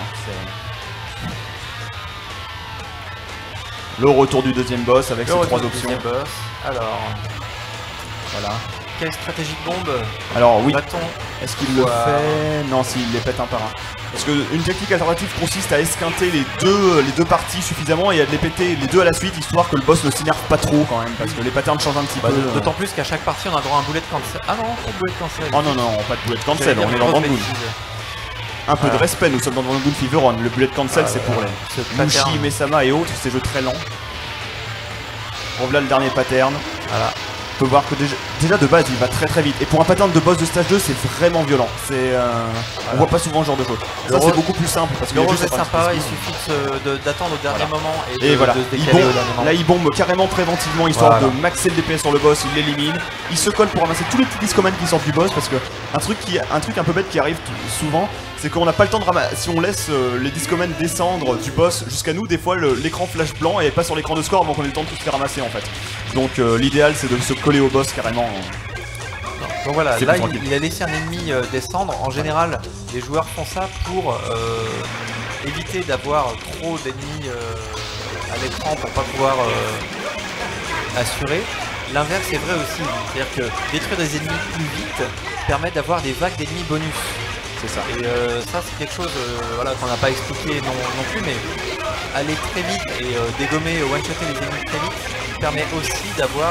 Le retour du deuxième boss avec ses 3 options. Boss. Alors, voilà. Quelle stratégie de bombe? Alors oui. Est-ce qu'il le fait? Non, s'il les pète un par un. Parce qu'une technique alternative consiste à esquinter les deux parties suffisamment et à les péter les deux à la suite, histoire que le boss ne s'énerve pas trop quand même, parce que les patterns changent un petit peu. D'autant plus qu'à chaque partie on a droit à un bullet cancel. Ah non, pas de bullet cancel. Oh non, pas de bullet cancel, on est dans Dangun. Un peu de respect, nous sommes dans Danganronpa Fever. Le bullet cancel c'est pour les Mushi, Mesama et autres, ces jeux très lents. Revoilà le dernier pattern. Voilà. On peut voir que déjà de base il va très vite. Et pour un pattern de boss de stage 2 c'est vraiment violent. On voit pas souvent ce genre de choses. Ça c'est beaucoup plus simple parce que le rôle est sympa, il suffit d'attendre au dernier moment et voilà. De se décaler au dernier moment. Là il bombe carrément préventivement histoire de maxer le DPS sur le boss, il l'élimine. Il se colle pour ramasser tous les petits discomènes qui sortent du boss parce que un truc un peu bête qui arrive souvent, c'est qu'on n'a pas le temps de ramasser. Si on laisse les discomènes descendre du boss jusqu'à nous, des fois l'écran flash blanc et pas sur l'écran de score avant qu'on ait le temps de tous les ramasser en fait. Donc l'idéal c'est de se coller au boss carrément. Donc voilà, C'est là plus tranquille. il a laissé un ennemi descendre. En général, les joueurs font ça pour éviter d'avoir trop d'ennemis à l'écran pour pas pouvoir assurer. L'inverse est vrai aussi, c'est-à-dire que détruire des ennemis plus vite permet d'avoir des vagues d'ennemis bonus. C'est ça. Et ça c'est quelque chose voilà, qu'on n'a pas expliqué non plus, mais aller très vite et dégommer, one-shotter les ennemis très vite permet aussi d'avoir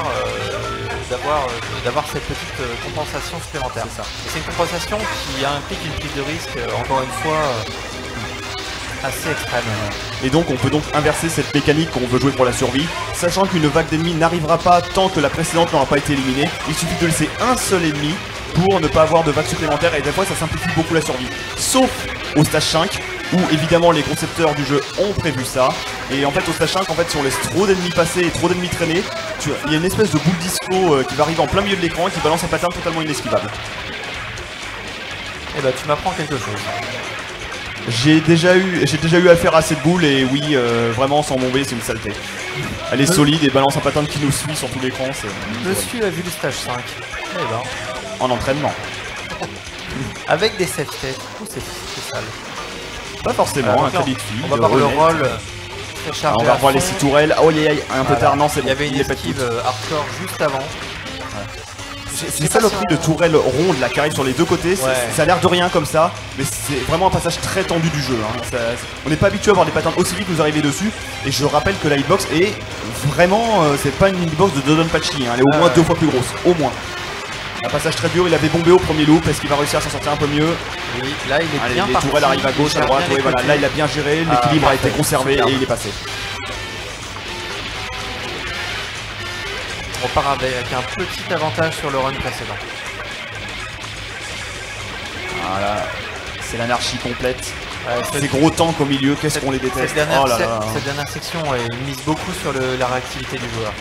cette petite compensation supplémentaire. C'est ça. Et c'est une compensation qui implique une prise de risque, encore une fois, assez extrême. Et donc on peut donc inverser cette mécanique qu'on veut jouer pour la survie, sachant qu'une vague d'ennemis n'arrivera pas tant que la précédente n'aura pas été éliminée. Il suffit de laisser un seul ennemi pour ne pas avoir de vague supplémentaire et des fois ça simplifie beaucoup la survie. Sauf au stage 5 où évidemment les concepteurs du jeu ont prévu ça. Et en fait au stage 5 en fait si on laisse trop d'ennemis passer et trop d'ennemis traîner, il y a une espèce de boule disco qui va arriver en plein milieu de l'écran et qui balance un pattern totalement inesquivable. Et bah tu m'apprends quelque chose. J'ai déjà eu affaire à cette boule et oui, vraiment sans bomber c'est une saleté. Elle est solide et balance un pattern qui nous suit sur tout l'écran. Monsieur a vu le stage 5. Eh ben. En entraînement. Avec des safe states. C'est sale. Pas forcément, un donc là, crédit de fille. on va voir le rôle très chargé. On va à revoir les fond. 6 tourelles. Oh yeah, un peu tard, non c'est bon. Il y avait une il est pas esquive tout. hardcore juste avant. C'est une saloperie de tourelles rondes là qui arrive sur les deux côtés. Ouais. Ça a l'air de rien comme ça, mais c'est vraiment un passage très tendu du jeu. Hein. On n'est pas habitué à voir des patterns aussi vite nous arriver dessus. Et je rappelle que la hitbox est vraiment, c'est pas une hitbox de Dodonpachi. Hein. Elle est au moins 2 fois plus grosse, au moins. Un passage très dur, il avait bombé au premier loop, est-ce qu'il va réussir à s'en sortir un peu mieux? Oui, là il est Allez, bien les parti. tourelles arrivent à gauche, Il à gère droite, bien oui, les voilà, côtés. là il a bien géré, l'équilibre a été parfait, conservé superbe. et il est passé. On repart avec un petit avantage sur le run précédent. Voilà, c'est l'anarchie complète. Ouais, Ces gros tanks au milieu, qu'est-ce qu'on les déteste. cette dernière, Oh là là. cette dernière section mise beaucoup sur la réactivité du joueur.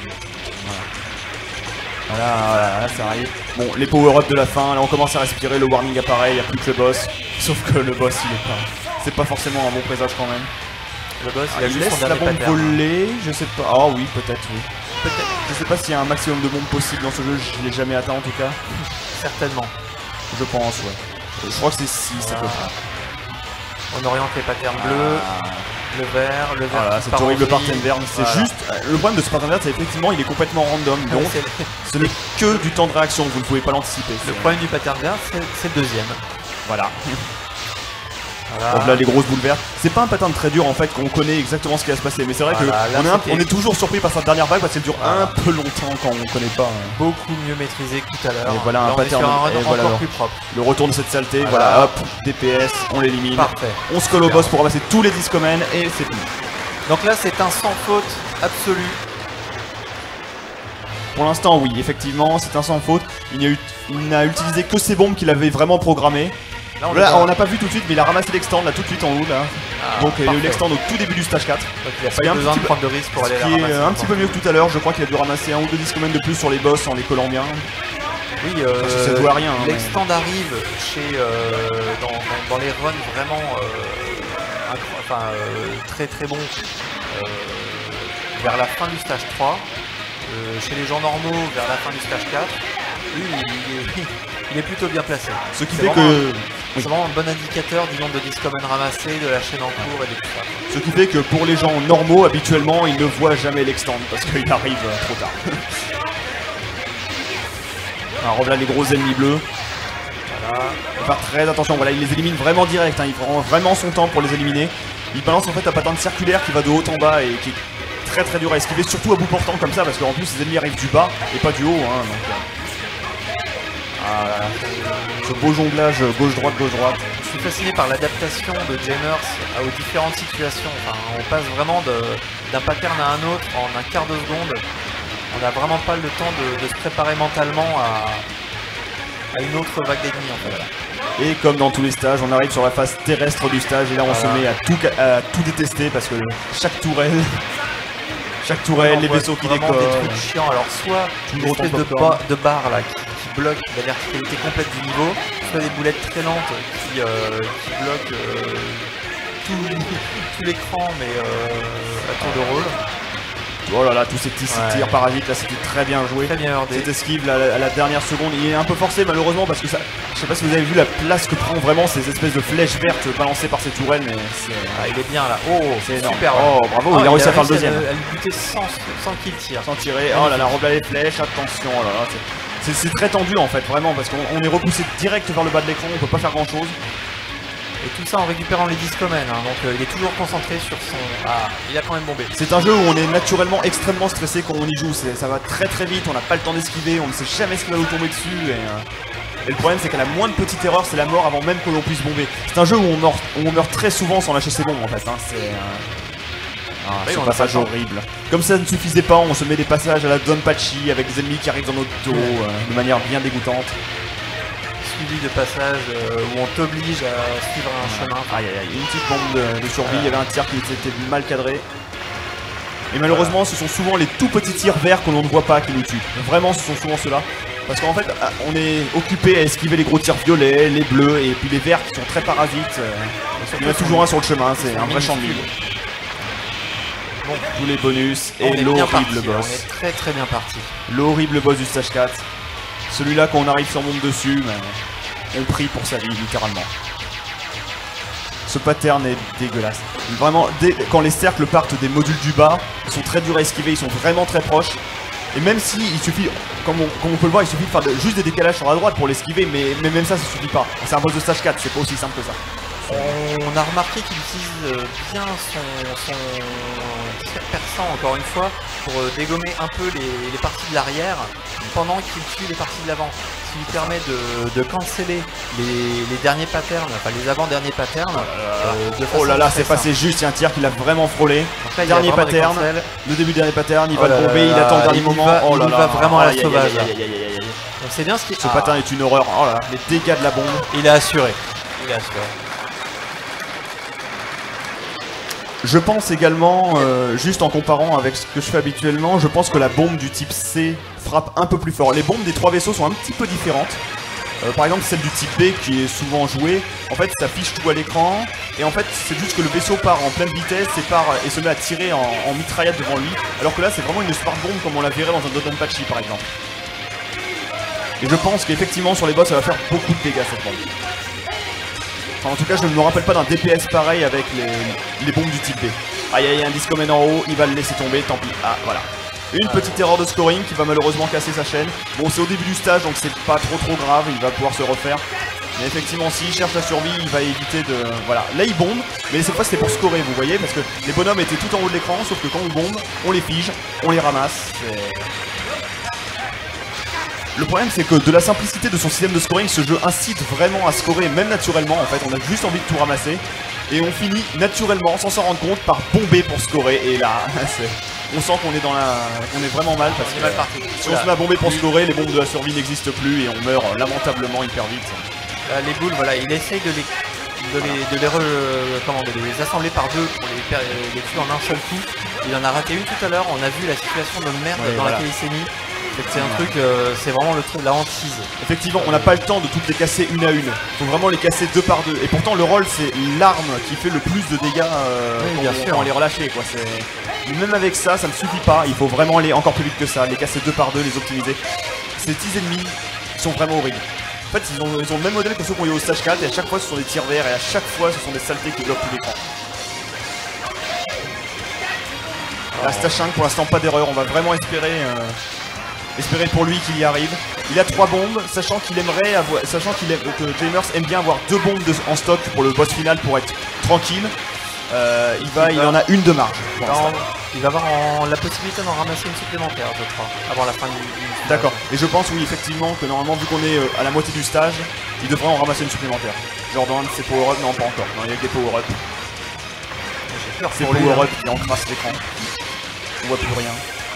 Voilà, là ça arrive. Bon, les power-ups de la fin, là on commence à respirer, le warning apparaît, il n'y a plus que le boss. Sauf que le boss il est pas. C'est pas forcément un bon présage quand même. Le boss, Ah, il a il juste son laisse la dernier bombe pattern. voler, je sais pas. Ah oui, peut-être oui. Peut-être, Je sais pas s'il y a un maximum de bombes possible dans ce jeu, je l'ai jamais atteint en tout cas. certainement. Je pense, ouais. Je crois que c'est 6 à peu près. On oriente les patterns bleus, le vert Voilà, qui cet part en horrible vrille. pattern vert, c'est Voilà. juste. Le problème de ce pattern vert, c'est effectivement il est complètement random, donc ce n'est que du temps de réaction, vous ne pouvez pas l'anticiper. Le problème du pattern vert, c'est le deuxième. Voilà. Voilà. Donc là les grosses boules vertes. C'est pas un pattern très dur en fait, qu'on connaît exactement ce qui va se passer, mais c'est vrai Voilà, là, que on est toujours surpris par cette dernière vague parce qu'elle dure Voilà. un peu longtemps quand on connaît pas. Beaucoup mieux maîtrisé que tout à l'heure. Et voilà un Là, on est sur pattern, un run et encore voilà, plus propre. le retour de cette saleté, Voilà. voilà, hop, DPS, on l'élimine. Parfait. On se colle au boss pour ramasser tous les discomènes et c'est tout. Donc là, c'est un sans faute absolu. Pour l'instant, oui, effectivement, c'est un sans faute. Il n'a utilisé que ses bombes qu'il avait vraiment programmées. Là, Là, on n'a pas vu tout de suite, mais il a ramassé l'extend là tout de suite en haut là. Donc il y a eu parfait. l'extend au tout début du stage 4. Donc il a Ce qui est pas un eu besoin petit de peu- prendre de risque pour aller Ce la qui est ramasser. un petit peu mieux que tout à l'heure. Je crois qu'il a dû ramasser 1 ou 2 discomènes de plus sur les boss en les collant bien. Oui, Ça joue à rien. Hein, l'extend arrive chez dans les runs vraiment très très bons vers la fin du stage 3. Chez les gens normaux vers la fin du stage 4. Lui, il est plutôt bien placé. Ce qui C'est fait vraiment que. C'est vraiment un bon indicateur du nombre de discomènes ramassés, de la chaîne en cours et de tout ça. Ce qui fait que pour les gens normaux, habituellement, ils ne voient jamais l'extend parce qu'il arrive trop tard. Alors voilà les gros ennemis bleus. Voilà. Il faut faire très attention, voilà, il les élimine vraiment direct, hein, il prend vraiment son temps pour les éliminer. Il balance en fait un pattern circulaire qui va de haut en bas et qui est très très dur à esquiver, surtout à bout portant comme ça, parce qu'en plus les ennemis arrivent du bas et pas du haut. Hein, donc, voilà. Ce beau jonglage gauche-droite, gauche-droite. Je suis fasciné par l'adaptation de Jamers aux différentes situations. Enfin, on passe vraiment d'un pattern à un autre en un quart de seconde. On n'a vraiment pas le temps de se préparer mentalement à une autre vague d'ennemis en fait. Et comme dans tous les stages, on arrive sur la phase terrestre du stage et là on Voilà. se met à tout détester parce que chaque tourelle, On les voit vaisseaux qui vraiment décollent. des trucs chiants. Alors soit une Toujours espèce ton de, popcorn. de barre là qui bloque la verticalité complète du niveau, soit des boulettes très lentes qui bloquent tout l'écran mais à tour de rôle. Oh là là, tous ces petits tirs parasites là, c'était très bien joué. Très bien heurdé. Cette esquive là, à la dernière seconde, il est un peu forcé malheureusement parce que ça. Je sais pas si vous avez vu la place que prend vraiment ces espèces de flèches vertes balancées par ces tourelles, mais c'est. Ah, il est bien là. Oh, C'est énorme. super. Oh, bravo, il a réussi à faire le deuxième. À lui buter sans qu'il tire. Sans tirer. Oh là là, reblat les flèches, attention. Oh là là, c'est très tendu en fait, vraiment, parce qu'on est repoussé direct vers le bas de l'écran, on peut pas faire grand chose. Et tout ça en récupérant les discomènes, hein. Donc il est toujours concentré sur son... Ah, il a quand même bombé. C'est un jeu où on est naturellement extrêmement stressé quand on y joue, ça va très très vite, on n'a pas le temps d'esquiver, on ne sait jamais ce qui va nous tomber dessus. Et le problème c'est qu'à la moindre petite erreur, c'est la mort avant même que l'on puisse bomber. C'est un jeu où on meurt très souvent sans lâcher ses bombes en fait, hein. C'est un passage horrible. Comme ça ne suffisait pas, on se met des passages à la Donpachi avec des ennemis qui arrivent dans notre dos de manière bien dégoûtante. Suivi de passages où on t'oblige à suivre un chemin. Aïe aïe aïe, une petite bombe de survie, il y avait un tir qui était mal cadré. Et malheureusement, ce sont souvent les tout petits tirs verts que l'on ne voit pas qui nous tuent. Vraiment, ce sont souvent ceux-là. Parce qu'en fait, on est occupé à esquiver les gros tirs violets, les bleus et puis les verts qui sont très parasites. Il y en a toujours un sur le chemin, c'est un vrai champ de mine. Bon, tous les bonus et l'horrible boss. On est très très bien parti. L'horrible boss du stage 4. Celui-là, quand on arrive sur monde dessus, on prie pour sa vie, littéralement. Ce pattern est dégueulasse. Vraiment, quand les cercles partent des modules du bas, ils sont très durs à esquiver, ils sont vraiment très proches. Et même si il suffit, comme on peut le voir, il suffit de faire juste des décalages sur la droite pour l'esquiver, mais même ça suffit pas. C'est un boss de stage 4, c'est pas aussi simple que ça. On a remarqué qu'il utilise bien son tir perçant, encore une fois, pour dégommer un peu les parties de l'arrière pendant qu'il tue les parties de l'avant. Ce qui lui permet de canceller les derniers patterns, enfin les avant-derniers patterns. Oh là là, c'est passé juste, il y a un tir qu'il a vraiment frôlé. Là, dernier pattern, le début du dernier pattern, il va le bomber, il attend le dernier moment. Oh là là, il va vraiment à la sauvage. Donc c'est bien ce qui... Ce pattern est une horreur. Oh là là, les dégâts de la bombe. Il est assuré. Il est assuré. Je pense également, juste en comparant avec ce que je fais habituellement, je pense que la bombe du type C frappe un peu plus fort. Les bombes des trois vaisseaux sont un petit peu différentes. Par exemple, celle du type B qui est souvent jouée, en fait ça affiche tout à l'écran. Et en fait, c'est juste que le vaisseau part en pleine vitesse et se met à tirer en mitraillette devant lui. Alors que là, c'est vraiment une smart bombe comme on la verrait dans un Dodonpachi par exemple. Et je pense qu'effectivement, sur les boss, ça va faire beaucoup de dégâts cette bombe. En tout cas, je ne me rappelle pas d'un DPS pareil avec les bombes du type B. Aïe aïe, un discomène en haut, il va le laisser tomber, tant pis. Ah, voilà. Une petite erreur de scoring qui va malheureusement casser sa chaîne. Bon, c'est au début du stage, donc c'est pas trop grave, il va pouvoir se refaire. Mais effectivement, s'il cherche la survie, il va éviter de... Voilà, là il bombe, mais cette fois c'était pour scorer, vous voyez, parce que les bonhommes étaient tout en haut de l'écran, sauf que quand on bombe, on les fige, on les ramasse. Le problème c'est que de la simplicité de son système de scoring, ce jeu incite vraiment à scorer, même naturellement en fait, on a juste envie de tout ramasser. Et on finit naturellement, sans s'en rendre compte, par bomber pour scorer. Et là, on sent qu'on est dans la... On est vraiment mal parce que si on se met à bomber pour scorer, les bombes de la survie n'existent plus et on meurt lamentablement hyper vite. Les boules, voilà, il essaye de les assembler par deux pour les tuer en un seul coup. Il en a raté une tout à l'heure, on a vu la situation de merde dans laquelle il s'est mis. C'est un truc, c'est vraiment le truc, la hantise. Effectivement, on n'a pas le temps de toutes les casser une à une. Il faut vraiment les casser deux par deux. Et pourtant, le rôle, c'est l'arme qui fait le plus de dégâts quand on les relâcher, quoi. Mais même avec ça, ça ne suffit pas. Il faut vraiment aller encore plus vite que ça, les casser deux par deux, les optimiser. Ces petits ennemis sont vraiment horribles. En fait, ils ont le même modèle que ceux qu'on a eu au stage 4 et à chaque fois, ce sont des tirs verts et à chaque fois, ce sont des saletés qui bloquent tout l'écran. La stage 5, pour l'instant, pas d'erreur. On va vraiment espérer pour lui qu'il y arrive. Il a 3 bombes, sachant qu'il aimerait avoir, que Jamers aime bien avoir 2 bombes en stock pour le boss final pour être tranquille. Il en a une de marge. Il va avoir la possibilité d'en ramasser une supplémentaire, je crois, avant la fin du D'accord. Et je pense, oui, effectivement, que normalement, vu qu'on est à la moitié du stage, il devrait en ramasser une supplémentaire. Genre dans un de ses power-up, non, pas encore. Non, il y a que des power-up. J'ai peur ces power-up qui encrassent l'écran. On voit plus rien.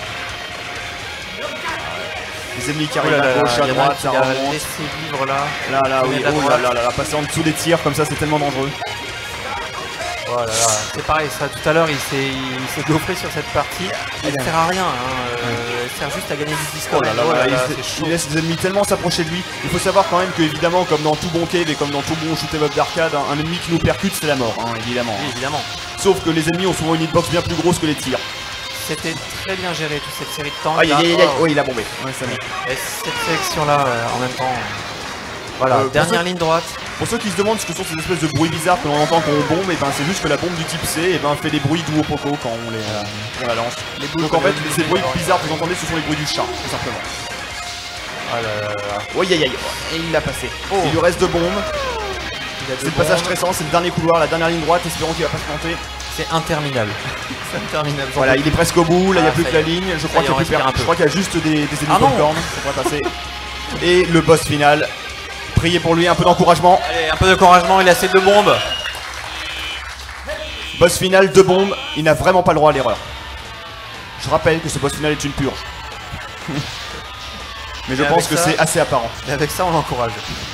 Les ennemis qui arrivent à gauche, à droite, ça remonte. Là, oui, oh là, passer en dessous des tirs comme ça, c'est tellement dangereux. Oh là là, c'est pareil, ça tout à l'heure il s'est gaufré sur cette partie, il ne sert à rien, il sert juste à gagner du disco. Il laisse les ennemis tellement s'approcher de lui. Il faut savoir quand même que évidemment, comme dans tout bon cave et comme dans tout bon shoot'em up d'arcade, un ennemi qui nous percute c'est la mort, évidemment. Oui, évidemment. Sauf que les ennemis ont souvent une hitbox bien plus grosse que les tirs. c'était très bien géré toute cette série de temps. Aïe aïe aïe aïe, oh il a bombé. Ouais, ça et cette sélection là en même temps. Voilà, dernière ligne droite. Pour ceux qui se demandent ce que sont ces espèces de bruits bizarres que l'on entend quand on bombe, et ben c'est juste que la bombe du type C et ben fait des bruits doux au poco quand on la lance. Donc en fait ces bruits bizarres que vous entendez ce sont les bruits du chat, tout simplement. Ah là là là. Oh aïe aïe aïe, et il l'a passé. Il lui reste 2 bombes. C'est le passage stressant, c'est le dernier couloir, la dernière ligne droite, espérons qu'il va pas se planter. C'est interminable. C'est interminable. Voilà, il est presque au bout, là il n'y a plus que la ligne, je crois qu'il y a juste des ennemis popcorn, ça pourrait passer. Et le boss final, priez pour lui, un peu d'encouragement. Allez, un peu d'encouragement, il a ses 2 bombes. Boss final, 2 bombes, il n'a vraiment pas le droit à l'erreur. Je rappelle que ce boss final est une purge. Mais je pense que c'est assez apparent. Et avec ça on l'encourage.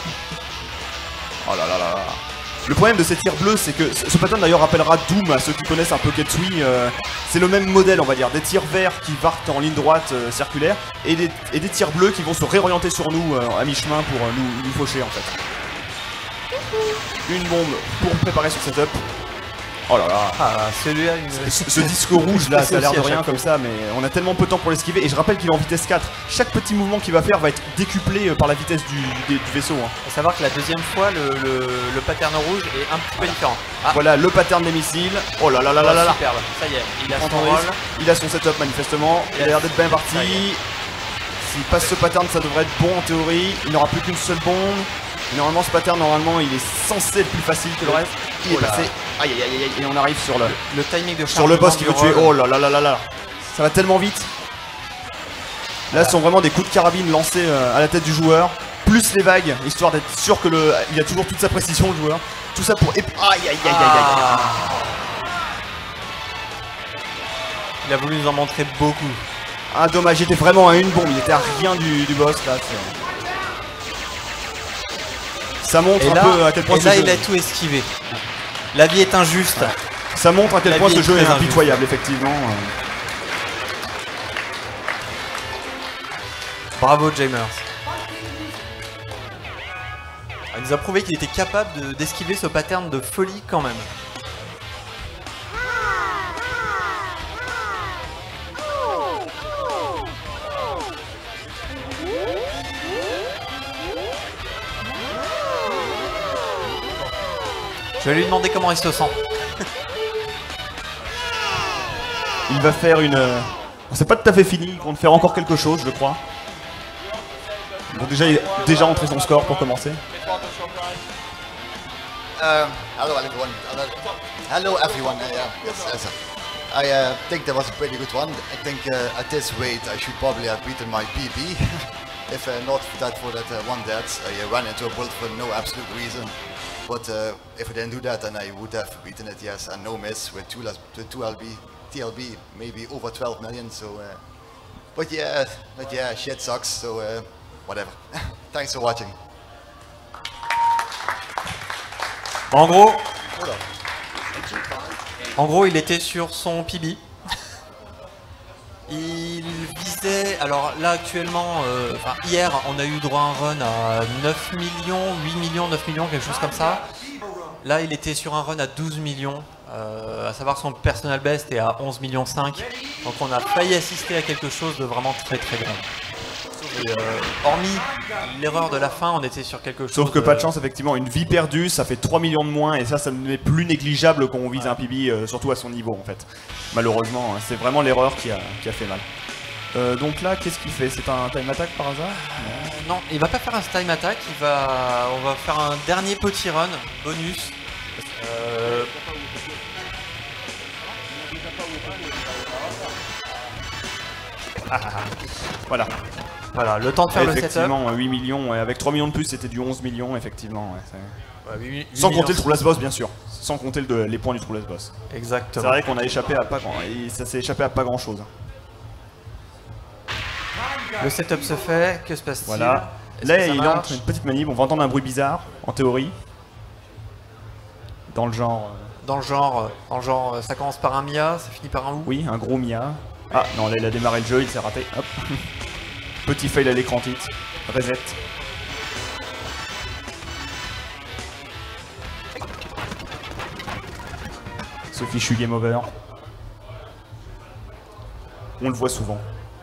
Oh là là là là. Le problème de ces tirs bleus, c'est que ce pattern d'ailleurs rappellera Doom à ceux qui connaissent un peu Ketsui. C'est le même modèle, on va dire. Des tirs verts qui partent en ligne droite circulaire et des tirs bleus qui vont se réorienter sur nous à mi-chemin pour nous faucher en fait. Une bombe pour préparer son setup. Oh là là. Ah, celui-là, ce disque rouge là, ça a l'air de rien comme ça, mais on a tellement peu de temps pour l'esquiver. Et je rappelle qu'il est en vitesse 4. Chaque petit mouvement qu'il va faire va être décuplé par la vitesse du vaisseau. Hein. Faut savoir que la deuxième fois, le pattern rouge est un petit peu différent. Ah. Voilà le pattern des missiles. Oh là là là là là. Superbe. Ça y est, il a son rôle. Il a son setup manifestement. Il a l'air d'être bien parti. S'il passe ce pattern, ça devrait être bon en théorie. Il n'aura plus qu'une seule bombe. Et normalement, ce pattern, il est censé être plus facile que le reste. Il est passé. Aïe aïe aïe aïe. Et on arrive sur le timing de sur le boss qui veut tuer. Oh là là là là là. Ça va tellement vite. Là, ce sont vraiment des coups de carabine lancés à la tête du joueur. Plus les vagues, histoire d'être sûr que il a toujours toute sa précision, le joueur. Tout ça pour. Aïe aïe aïe aïe aïe. Il a voulu nous en montrer beaucoup. Ah, dommage, il était vraiment à une bombe. Il était à rien du boss là. Ça montre un peu à quel point ce jeu... il a tout esquivé. La vie est injuste. Ouais. Ça montre à quel point ce jeu est impitoyable, effectivement. Bravo, Jamers. Il nous a prouvé qu'il était capable d'esquiver ce pattern de folie quand même. Je vais lui demander comment il se sent. Il va faire une... C'est pas tout à fait fini, il compte faire encore quelque chose, je crois. Donc déjà, il a déjà entré son score pour commencer. Hello everyone. Hello everyone. Yes. I think that was a pretty good one. I think at this rate I should probably have beaten my PB. If not for that one death, I ran into a bullet for no absolute reason. But if I didn't do that, then I would have beaten it, yes, and no miss with 2 TLB, maybe over 12 million. So, but yeah, shit sucks. So whatever. Thanks for watching. En gros, il était sur son PB. Il visait, alors là actuellement, hier on a eu droit à un run à 9 millions, 8 millions, 9 millions, quelque chose comme ça. Là il était sur un run à 12 millions, à savoir son personal best est à 11 millions 5. Donc on a failli assister à quelque chose de vraiment très très grand. Et, hormis l'erreur de la fin, on était sur quelque chose. Sauf que pas de chance, effectivement, une vie perdue, ça fait 3 millions de moins et ça n'est plus négligeable quand on vise un PB, surtout à son niveau en fait. Malheureusement, c'est vraiment l'erreur qui a fait mal. Donc là, qu'est-ce qu'il fait? C'est un time attack par hasard? Non, il va pas faire un time attack, on va faire un dernier petit run, bonus. Voilà. Voilà, le temps de faire le setup. Effectivement, 8 millions, et avec 3 millions de plus, c'était du 11 millions, effectivement. Ouais, 8 sans compter le True Boss, bien sûr. Sans compter les points du True Boss. Exactement. C'est vrai qu'on a échappé à pas grand... ça s'est échappé à pas grand chose. Le setup se fait, que se passe-t-il? Voilà. Là, il entre une petite manip, on va entendre un bruit bizarre, en théorie. Dans le genre... Dans le genre, ça commence par un Mia, ça finit par un ou? Oui, un gros Mia. Ah, non, là, il a démarré le jeu, il s'est raté. Hop. Petit fail à l'écran titre. Reset. Ce fichu game over. on le voit souvent.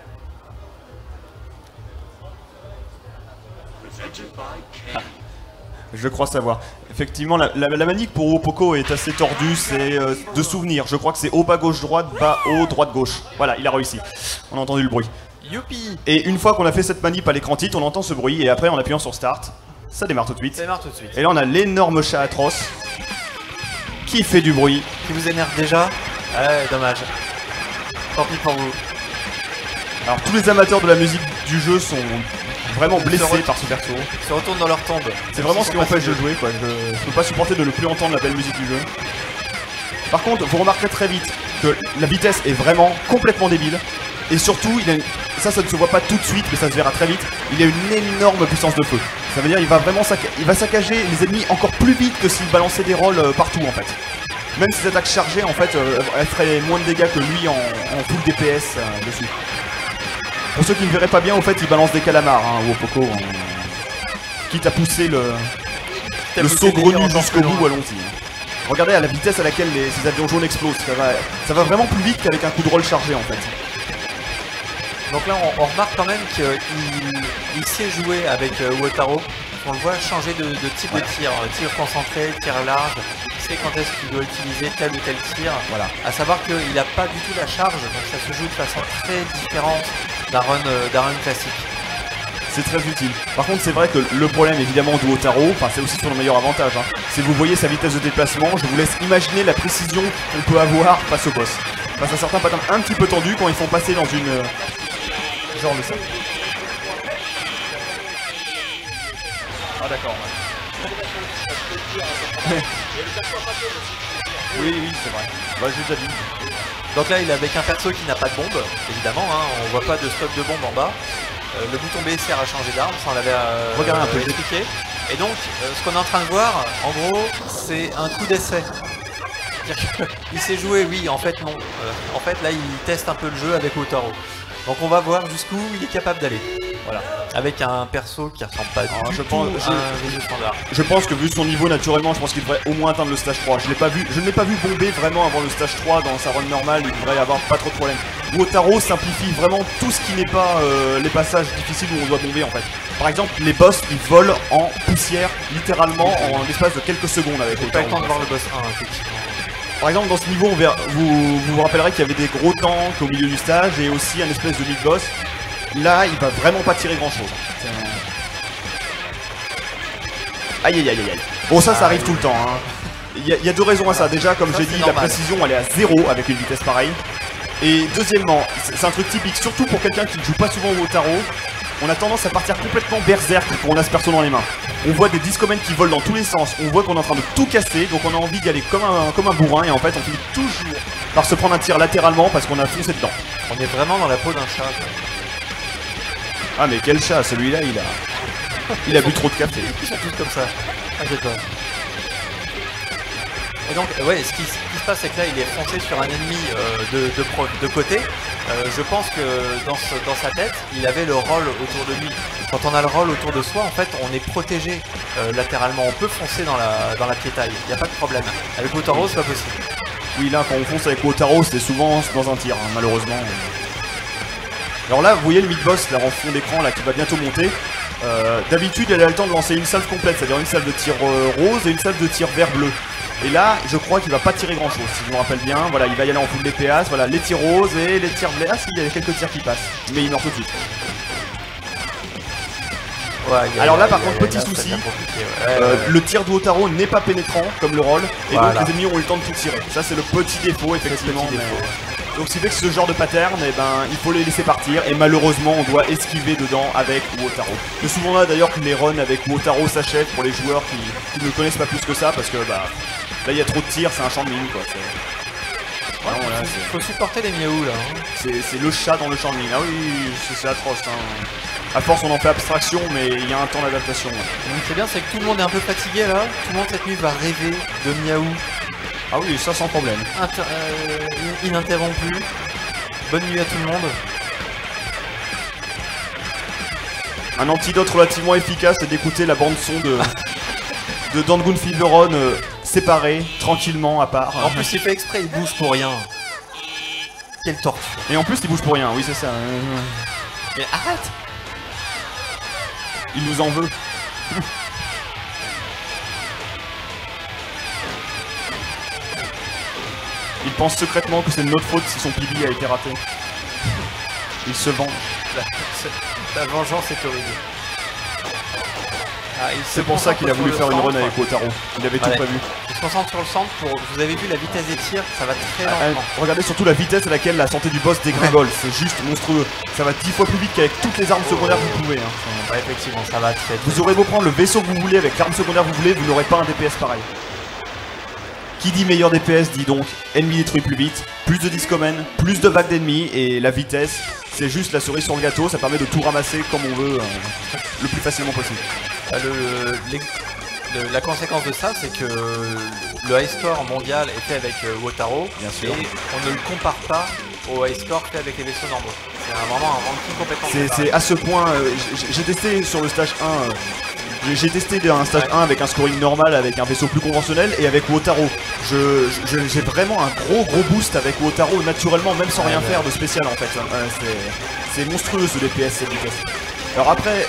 Je crois savoir. Effectivement, la manique pour Uopoko est assez tordue, c'est de souvenir. Je crois que c'est haut, bas, gauche, droite, bas, haut, droite, gauche. Voilà, il a réussi. On a entendu le bruit. Youpi! Et une fois qu'on a fait cette manip à l'écran titre, on entend ce bruit et après en appuyant sur Start, ça démarre tout de suite. Ça démarre tout de suite. Et là on a l'énorme chat atroce qui fait du bruit. Qui vous énerve déjà? Ouais, dommage. Tant pis pour vous. Alors tous les amateurs de la musique du jeu sont vraiment blessés par ce perso. Ils se retournent dans leur tombe. C'est vraiment ce qui m'empêche de jouer quoi. Je peux pas supporter de ne plus entendre la belle musique du jeu. Par contre, vous remarquerez très vite que la vitesse est vraiment complètement débile. Et surtout, ça ne se voit pas tout de suite, mais ça se verra très vite. Il a une énorme puissance de feu. Ça veut dire qu'il va vraiment saccager les ennemis encore plus vite que s'il balançait des rolls partout en fait. Même ses attaques chargées en fait, elles feraient moins de dégâts que lui en full DPS dessus. Pour ceux qui ne verraient pas bien, au fait, il balance des calamars, hein, Uopoko. Quitte à pousser le saugrenu jusqu'au bout, allons-y. Regardez à la vitesse à laquelle ces avions jaunes explosent. Ça va vraiment plus vite qu'avec un coup de roll chargé en fait. Donc là on remarque quand même qu'il sait jouer avec Uotaro. On le voit changer de type de tir, tir concentré, tir large, il sait quand est-ce qu'il doit utiliser tel ou tel tir. Voilà. À savoir qu'il n'a pas du tout la charge, donc ça se joue de façon très différente d'un run classique. C'est très utile. Par contre c'est vrai que le problème évidemment d'Uotaro, enfin c'est aussi son meilleur avantage, hein, c'est vous voyez sa vitesse de déplacement, je vous laisse imaginer la précision qu'on peut avoir face au boss. Face à certains patterns un petit peu tendus quand ils font passer dans une... genre de ça. Ah d'accord. Ouais. oui, c'est vrai. Bah j'ai déjà dit. Donc là il est avec un perso qui n'a pas de bombe, évidemment, hein, on voit pas de stock de bombe en bas. Le bouton B sert à changer d'arme, ça on l'avait expliqué. Et donc ce qu'on est en train de voir, en gros, c'est un coup d'essai. Il sait jouer, oui, en fait non. En fait là il teste un peu le jeu avec Uotaro. Donc on va voir jusqu'où il est capable d'aller. Voilà. Avec un perso qui ressemble pas du tout à un jeu standard. Je pense que vu son niveau naturellement, je pense qu'il devrait au moins atteindre le stage 3. Je ne l'ai pas vu bomber vraiment avant le stage 3 dans sa run normale, il devrait y avoir pas trop de problèmes. Uotaro simplifie vraiment tout ce qui n'est pas les passages difficiles où on doit bomber en fait. Par exemple, les boss ils volent en poussière littéralement en l'espace de quelques secondes avec Uotaro. Pas le temps de voir le boss 1 effectivement. Par exemple dans ce niveau vous rappellerez qu'il y avait des gros tanks au milieu du stage et aussi un espèce de mid-boss. Là il va vraiment pas tirer grand chose. Aïe aïe aïe aïe. Bon ça arrive tout le temps hein. Il y a deux raisons à ça. Déjà comme j'ai dit la précision elle est à 0 avec une vitesse pareille. Et deuxièmement c'est un truc typique surtout pour quelqu'un qui ne joue pas souvent au Uotaro. On a tendance à partir complètement berserk quand on a ce perso dans les mains. On voit des discomènes qui volent dans tous les sens, on voit qu'on est en train de tout casser, donc on a envie d'y aller comme un bourrin et en fait on finit toujours par se prendre un tir latéralement parce qu'on a foncé dedans. On est vraiment dans la peau d'un chat quoi. Ah mais quel chat, celui-là il a bu trop de café. Ils sont tous comme ça, t'inquiète pas. Et donc ouais, ce qui se passe c'est que là il est foncé sur un ennemi de côté. Je pense que dans sa tête il avait le roll autour de lui. Quand on a le roll autour de soi en fait on est protégé latéralement, on peut foncer dans la piétaille, il n'y a pas de problème. Avec Uotaro c'est pas possible. Oui là quand on fonce avec Uotaro c'est souvent dans un tir hein, malheureusement. Alors là vous voyez le mid-boss là en fond d'écran là qui va bientôt monter. D'habitude elle a le temps de lancer une salve complète, c'est-à-dire une salve de tir rose et une salve de tir vert-bleu. Et là, je crois qu'il va pas tirer grand chose, si je me rappelle bien. Voilà, il va y aller en full DPS, voilà, les tirs roses et les tirs bleus. Ah si, il y a quelques tirs qui passent, mais il meurt tout de suite. Ouais, alors là, par contre, petit souci, le tir d'Uotaro n'est pas pénétrant, comme le roll, et donc les ennemis ont eu le temps de tout tirer. Ça, c'est le petit défaut, effectivement. Donc, ce qui fait que ce genre de pattern, eh ben, il faut les laisser partir, et malheureusement, on doit esquiver dedans avec Uotaro. C'est souvent là, d'ailleurs, que les runs avec Uotaro s'achèvent pour les joueurs qui ne connaissent pas plus que ça, parce que, bah... là il y a trop de tirs, c'est un champ de mine quoi. Ouais, non, là, faut supporter les miaou là. Hein. C'est le chat dans le champ de mine. Ah oui, c'est atroce. Hein. À force on en fait abstraction mais il y a un temps d'adaptation. Ouais. C'est bien, c'est que tout le monde est un peu fatigué là. Tout le monde cette nuit va rêver de miaou. Ah oui, ça sans problème. Ininterrompu. Bonne nuit à tout le monde. Un antidote relativement efficace c'est d'écouter la bande son de Dangun Feveron séparé, tranquillement, à part. En plus il fait exprès, il bouge pour rien. Quelle tortue. Et en plus, il bouge pour rien, oui, c'est ça. Mais arrête. Il nous en veut. Il pense secrètement que c'est de notre faute si son pibi a été raté. Il se venge. La vengeance est horrible. Ah, C'est pour ça qu'il a voulu faire une run avec Wotaro. Il avait tout prévu. Il se concentre sur le centre pour. Vous avez vu la vitesse des tirs, ça va très lentement. Regardez surtout la vitesse à laquelle la santé du boss dégringole. C'est juste monstrueux. Ça va 10 fois plus vite qu'avec toutes les armes secondaires que vous pouvez. Hein. Ouais, effectivement, ça va très vite. Vous aurez beau prendre le vaisseau que vous voulez avec l'arme secondaire que vous voulez, vous n'aurez pas un DPS pareil. Qui dit meilleur DPS dit donc ennemi détruit plus vite, plus de discomen, plus de vagues d'ennemis, et la vitesse, c'est juste la cerise sur le gâteau, ça permet de tout ramasser comme on veut, le plus facilement possible. La conséquence de ça, c'est que le high score mondial est fait avec Wotaro, bien sûr, et on ne le compare pas au high score fait avec les vaisseaux normaux. C'est vraiment un ranking complètement différent. C'est à ce point, j'ai testé sur le stage 1, j'ai testé un stage 1 avec un scoring normal, avec un vaisseau plus conventionnel, et avec Wotaro. J'ai vraiment un gros boost avec Wotaro naturellement, même sans rien faire de spécial en fait. C'est monstrueux ce DPS, cette vitesse. Alors après,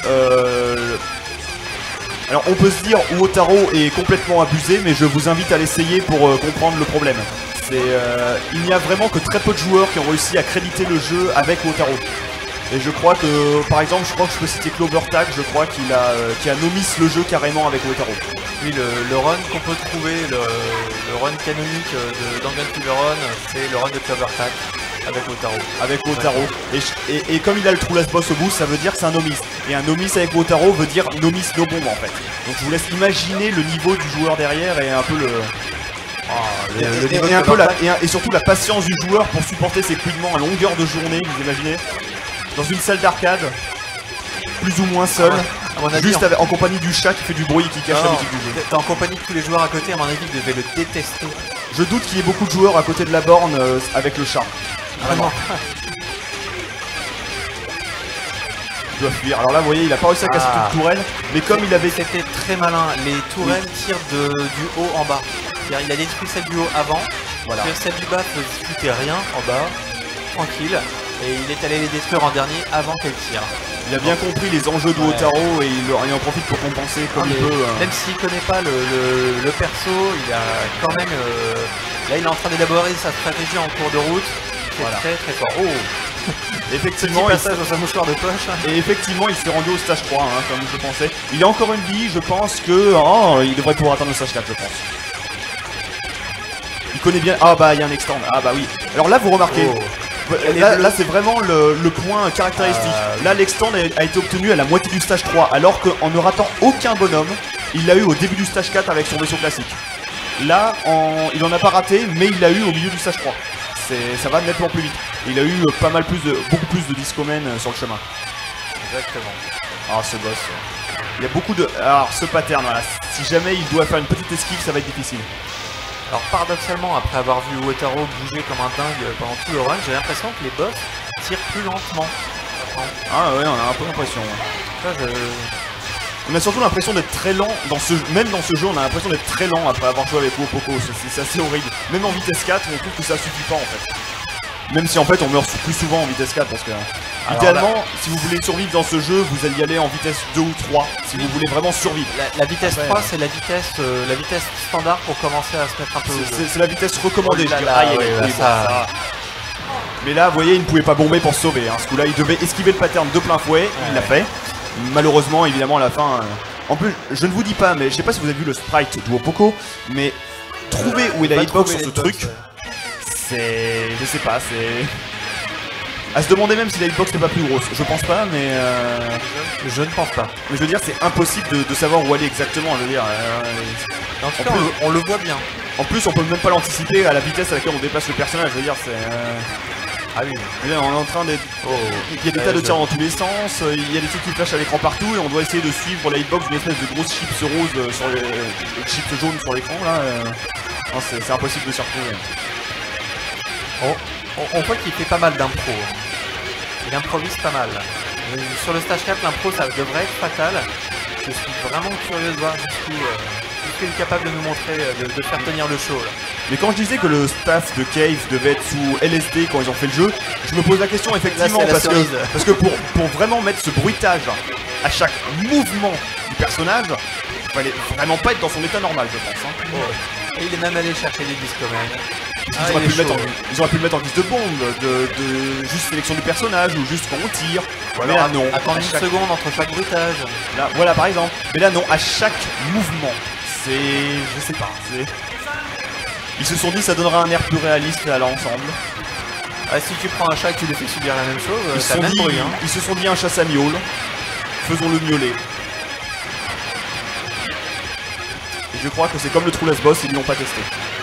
alors on peut se dire Wotaro est complètement abusé, mais je vous invite à l'essayer pour comprendre le problème. Il n'y a vraiment que très peu de joueurs qui ont réussi à créditer le jeu avec Wotaro. Et je crois que, par exemple, je peux citer Clovertag, je crois qu'il a nomis le jeu carrément avec Wotaro. Oui, le run qu'on peut trouver, le run canonique de Danganronpa, c'est le run de Clovertag avec Wotaro. Avec Wotaro. Et comme il a le trou last boss au bout, ça veut dire que c'est un nomis. Et un nomis avec Wotaro veut dire nomis no bomb en fait. Donc je vous laisse imaginer le niveau du joueur derrière et un peu et surtout la patience du joueur pour supporter ses couinements à longueur de journée, vous imaginez, dans une salle d'arcade, plus ou moins seul, juste en compagnie du chat qui fait du bruit et qui cache la musique du jeu. T'es en compagnie de tous les joueurs à côté, à mon avis, ils devaient le détester. Je doute qu'il y ait beaucoup de joueurs à côté de la borne avec le chat. Vraiment. Il doit fuir. Alors là, vous voyez, il a pas réussi à casser toute tourelle, mais comme il avait... C'était très malin. Les tourelles tirent du haut en bas. C'est-à-dire, il a détruit celle du haut avant, voilà. Celle du bas ne foutait rien en bas, tranquille, et il est allé les détruire en dernier avant qu'elle tire. Il a bien compris les enjeux de Wotaro et il en profite pour compenser comme il peut. Même s'il connaît pas le perso, il a quand même... là, il est en train d'élaborer sa stratégie en cours de route. C'est très très fort. Oh. Effectivement, petit passage dans sa mouchoir de poche. Et effectivement, il s'est rendu au stage 3, comme je pensais. Il a encore une vie, je pense que... il devrait pouvoir atteindre le stage 4, je pense. Il connaît bien... Ah bah, il y a un extend. Ah bah oui. Alors là, vous remarquez... Là c'est vraiment le point caractéristique. Là l'extend a été obtenu à la moitié du stage 3, alors qu'en ne ratant aucun bonhomme, il l'a eu au début du stage 4 avec son vaisseau classique. Là, il en a pas raté, mais il l'a eu au milieu du stage 3. Ça va nettement plus vite. Il a eu beaucoup plus de discomen sur le chemin. Exactement. Ah, ce boss. Il y a beaucoup de... Alors ce pattern, voilà. Si jamais il doit faire une petite esquive, ça va être difficile. Alors paradoxalement, après avoir vu Wotaro bouger comme un dingue pendant tout le run, j'ai l'impression que les boss tirent plus lentement. Ah ouais, on a un peu l'impression. On a surtout l'impression d'être très lent, même dans ce jeu, on a l'impression d'être très lent après avoir joué avec Wopoko, c'est assez horrible. Même en vitesse 4, on trouve que ça suffit pas en fait. Même si en fait on meurt plus souvent en vitesse 4 parce que... idéalement, si vous voulez survivre dans ce jeu, vous allez y aller en vitesse 2 ou 3, si vous voulez vraiment survivre. La vitesse 3, c'est la vitesse standard pour commencer à se mettre un peu... C'est la vitesse recommandée, je dirais. Mais là, vous voyez, il ne pouvait pas bomber pour se sauver. Ce coup-là, il devait esquiver le pattern de plein fouet, il l'a fait. Malheureusement, évidemment, à la fin... En plus, je ne vous dis pas, mais je sais pas si vous avez vu le sprite de Wopoko, mais trouver où est la hitbox sur ce truc... Je sais pas, c'est... À se demander même si la hitbox n'est pas plus grosse. Je pense pas, mais... Je ne pense pas. Mais je veux dire, c'est impossible de savoir où aller exactement, je veux dire... En tout cas, on le voit bien. En plus, on peut même pas l'anticiper à la vitesse à laquelle on déplace le personnage, je veux dire, c'est... Ah oui. Là, on est en train d'être... Il y a des tas de tirs dans tous les sens, il y a des trucs qui flashent à l'écran partout, et on doit essayer de suivre la hitbox d'une espèce de grosse chips rose sur les chips jaunes sur l'écran, là. C'est impossible de s'y retrouver. On voit qu'il fait pas mal d'impro. Il improvise pas mal. Sur le stage 4, l'impro, ça devrait être fatal. Je suis vraiment curieux de voir jusqu'où qu'il est capable de nous montrer, de faire tenir le show là. Mais quand je disais que le staff de Cave devait être sous LSD quand ils ont fait le jeu, je me pose la question effectivement Là, c'est la parce que pour vraiment mettre ce bruitage à chaque mouvement du personnage, il fallait vraiment pas être dans son état normal, je pense. Hein. Oh. Et il est même allé chercher des Discman. Ils auraient pu le mettre en guise de bombe, de juste sélection du personnage ou juste quand on tire. Mais là non. Attendre une seconde entre chaque bruitage. Là, voilà par exemple. Mais là non, à chaque mouvement. C'est... je sais pas. Ils se sont dit ça donnera un air plus réaliste à l'ensemble. Ah, si tu prends un chat et que tu lui fais subir la même chose, ça même bruit. Hein. Ils se sont dit un chasse à miaule. Faisons-le miauler. Et je crois que c'est comme le True Last Boss, ils ne l'ont pas testé.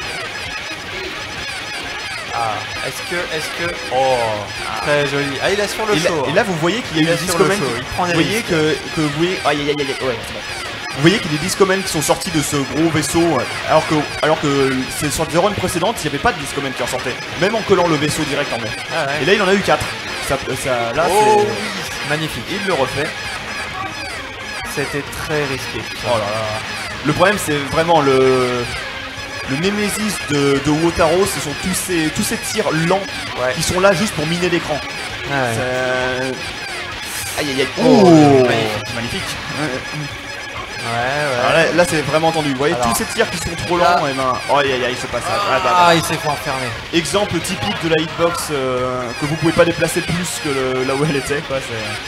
Ah, est-ce que... Oh, très joli. Ah, il assure le show. Et là, vous voyez qu'il y a eu des Discmen. Vous voyez que vous voyez... Aïe, aïe, aïe, aïe, ouais, c'est bon. Vous voyez qu'il y a des Discmen qui sont sortis de ce gros vaisseau, alors que sur les runs précédentes, il n'y avait pas de Discmen qui en sortaient. Même en collant le vaisseau direct en main. Ah ouais. Et là, il en a eu 4. Là, oh, c'est magnifique. Il le refait. C'était très risqué. Oh là là. Le problème, c'est vraiment le némésis de Wotaro, ce sont tous ces tirs lents qui sont là juste pour miner l'écran. Ouais. Aïe aïe aïe. Oh, magnifique. Ouais. Là c'est vraiment tendu. Vous voyez tous ces tirs qui sont trop lents, et ben. Oh aïe aïe aïe, ce passage. Il s'est fait enfermer. Exemple typique de la hitbox que vous pouvez pas déplacer plus que là où elle était. Quoi,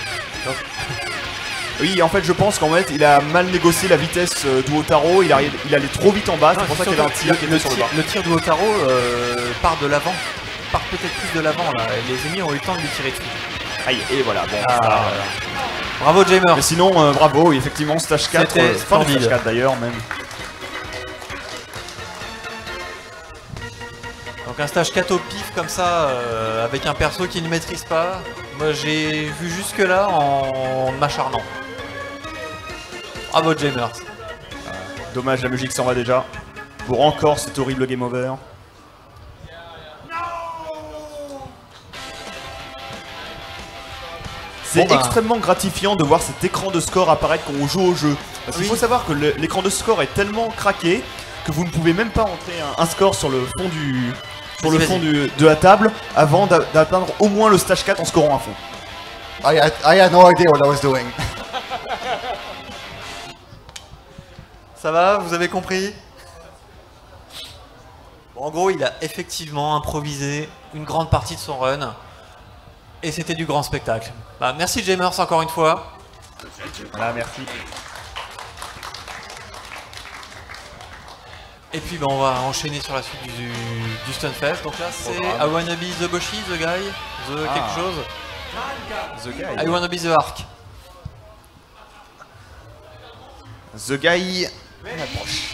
oui, en fait, je pense qu'en fait, il a mal négocié la vitesse de Wotaro. Il allait trop vite en bas. C'est pour ça qu'il y avait un tir qui était sur le bas. Le tir de Wotaro part de l'avant. Part peut-être plus de l'avant là. Et les ennemis ont eu le temps de lui tirer dessus. Aïe, et voilà. Bon. Bravo Jamer. Mais sinon, bravo. Oui, effectivement, stage 4. Fin de stage 4 d'ailleurs même. Donc un stage 4 au pif comme ça, avec un perso qui ne maîtrise pas. Moi j'ai vu jusque là en m'acharnant. Bravo Jamers. Dommage, la musique s'en va déjà. Pour encore cet horrible game over. C'est extrêmement gratifiant de voir cet écran de score apparaître quand on joue au jeu. Parce qu'il faut savoir que l'écran de score est tellement craqué que vous ne pouvez même pas entrer un score sur le fond de la table avant d'atteindre au moins le stage 4 en scorant à fond. I had no idea what I was doing. Ça va, vous avez compris? Bon, en gros, il a effectivement improvisé une grande partie de son run. Et c'était du grand spectacle. Bah, merci Jamers encore une fois. Voilà, merci. Et puis bah, on va enchaîner sur la suite du Stunfest. Donc là c'est I Wanna Be the Boshi, the guy, quelque chose. The guy. I Wanna Be the Arc. The guy. On approche.